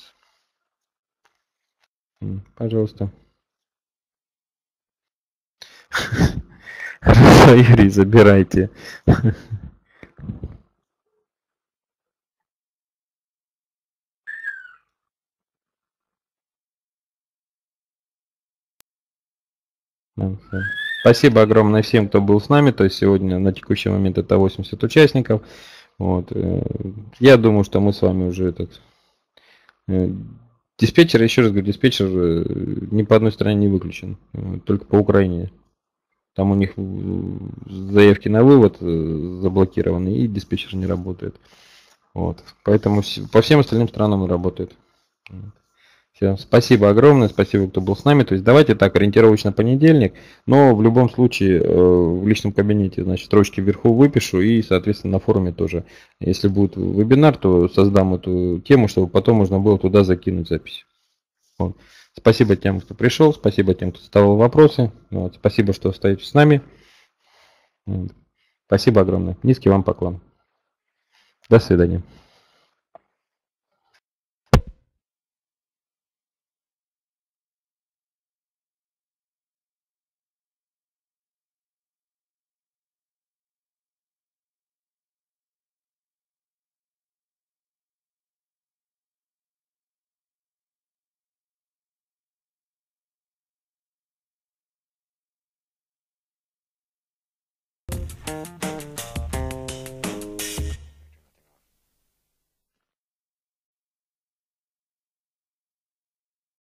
Пожалуйста. Хорошо, Юрий, забирайте. Спасибо огромное всем, кто был с нами. То есть сегодня на текущий момент это 80 участников. Вот. Я думаю, что мы с вами уже этот диспетчер, еще раз говорю, диспетчер ни по одной стране не выключен, только по Украине. Там у них заявки на вывод заблокированы и диспетчер не работает. Вот. Поэтому по всем остальным странам он работает. Все, спасибо огромное, спасибо, кто был с нами. То есть давайте так, ориентировочно понедельник, но в любом случае в личном кабинете, значит, строчки вверху выпишу и, соответственно, на форуме тоже. Если будет вебинар, то создам эту тему, чтобы потом можно было туда закинуть запись. Вот. Спасибо тем, кто пришел, спасибо тем, кто задавал вопросы. Вот, спасибо, что остаетесь с нами. Вот. Спасибо огромное. Низкий вам поклон. До свидания.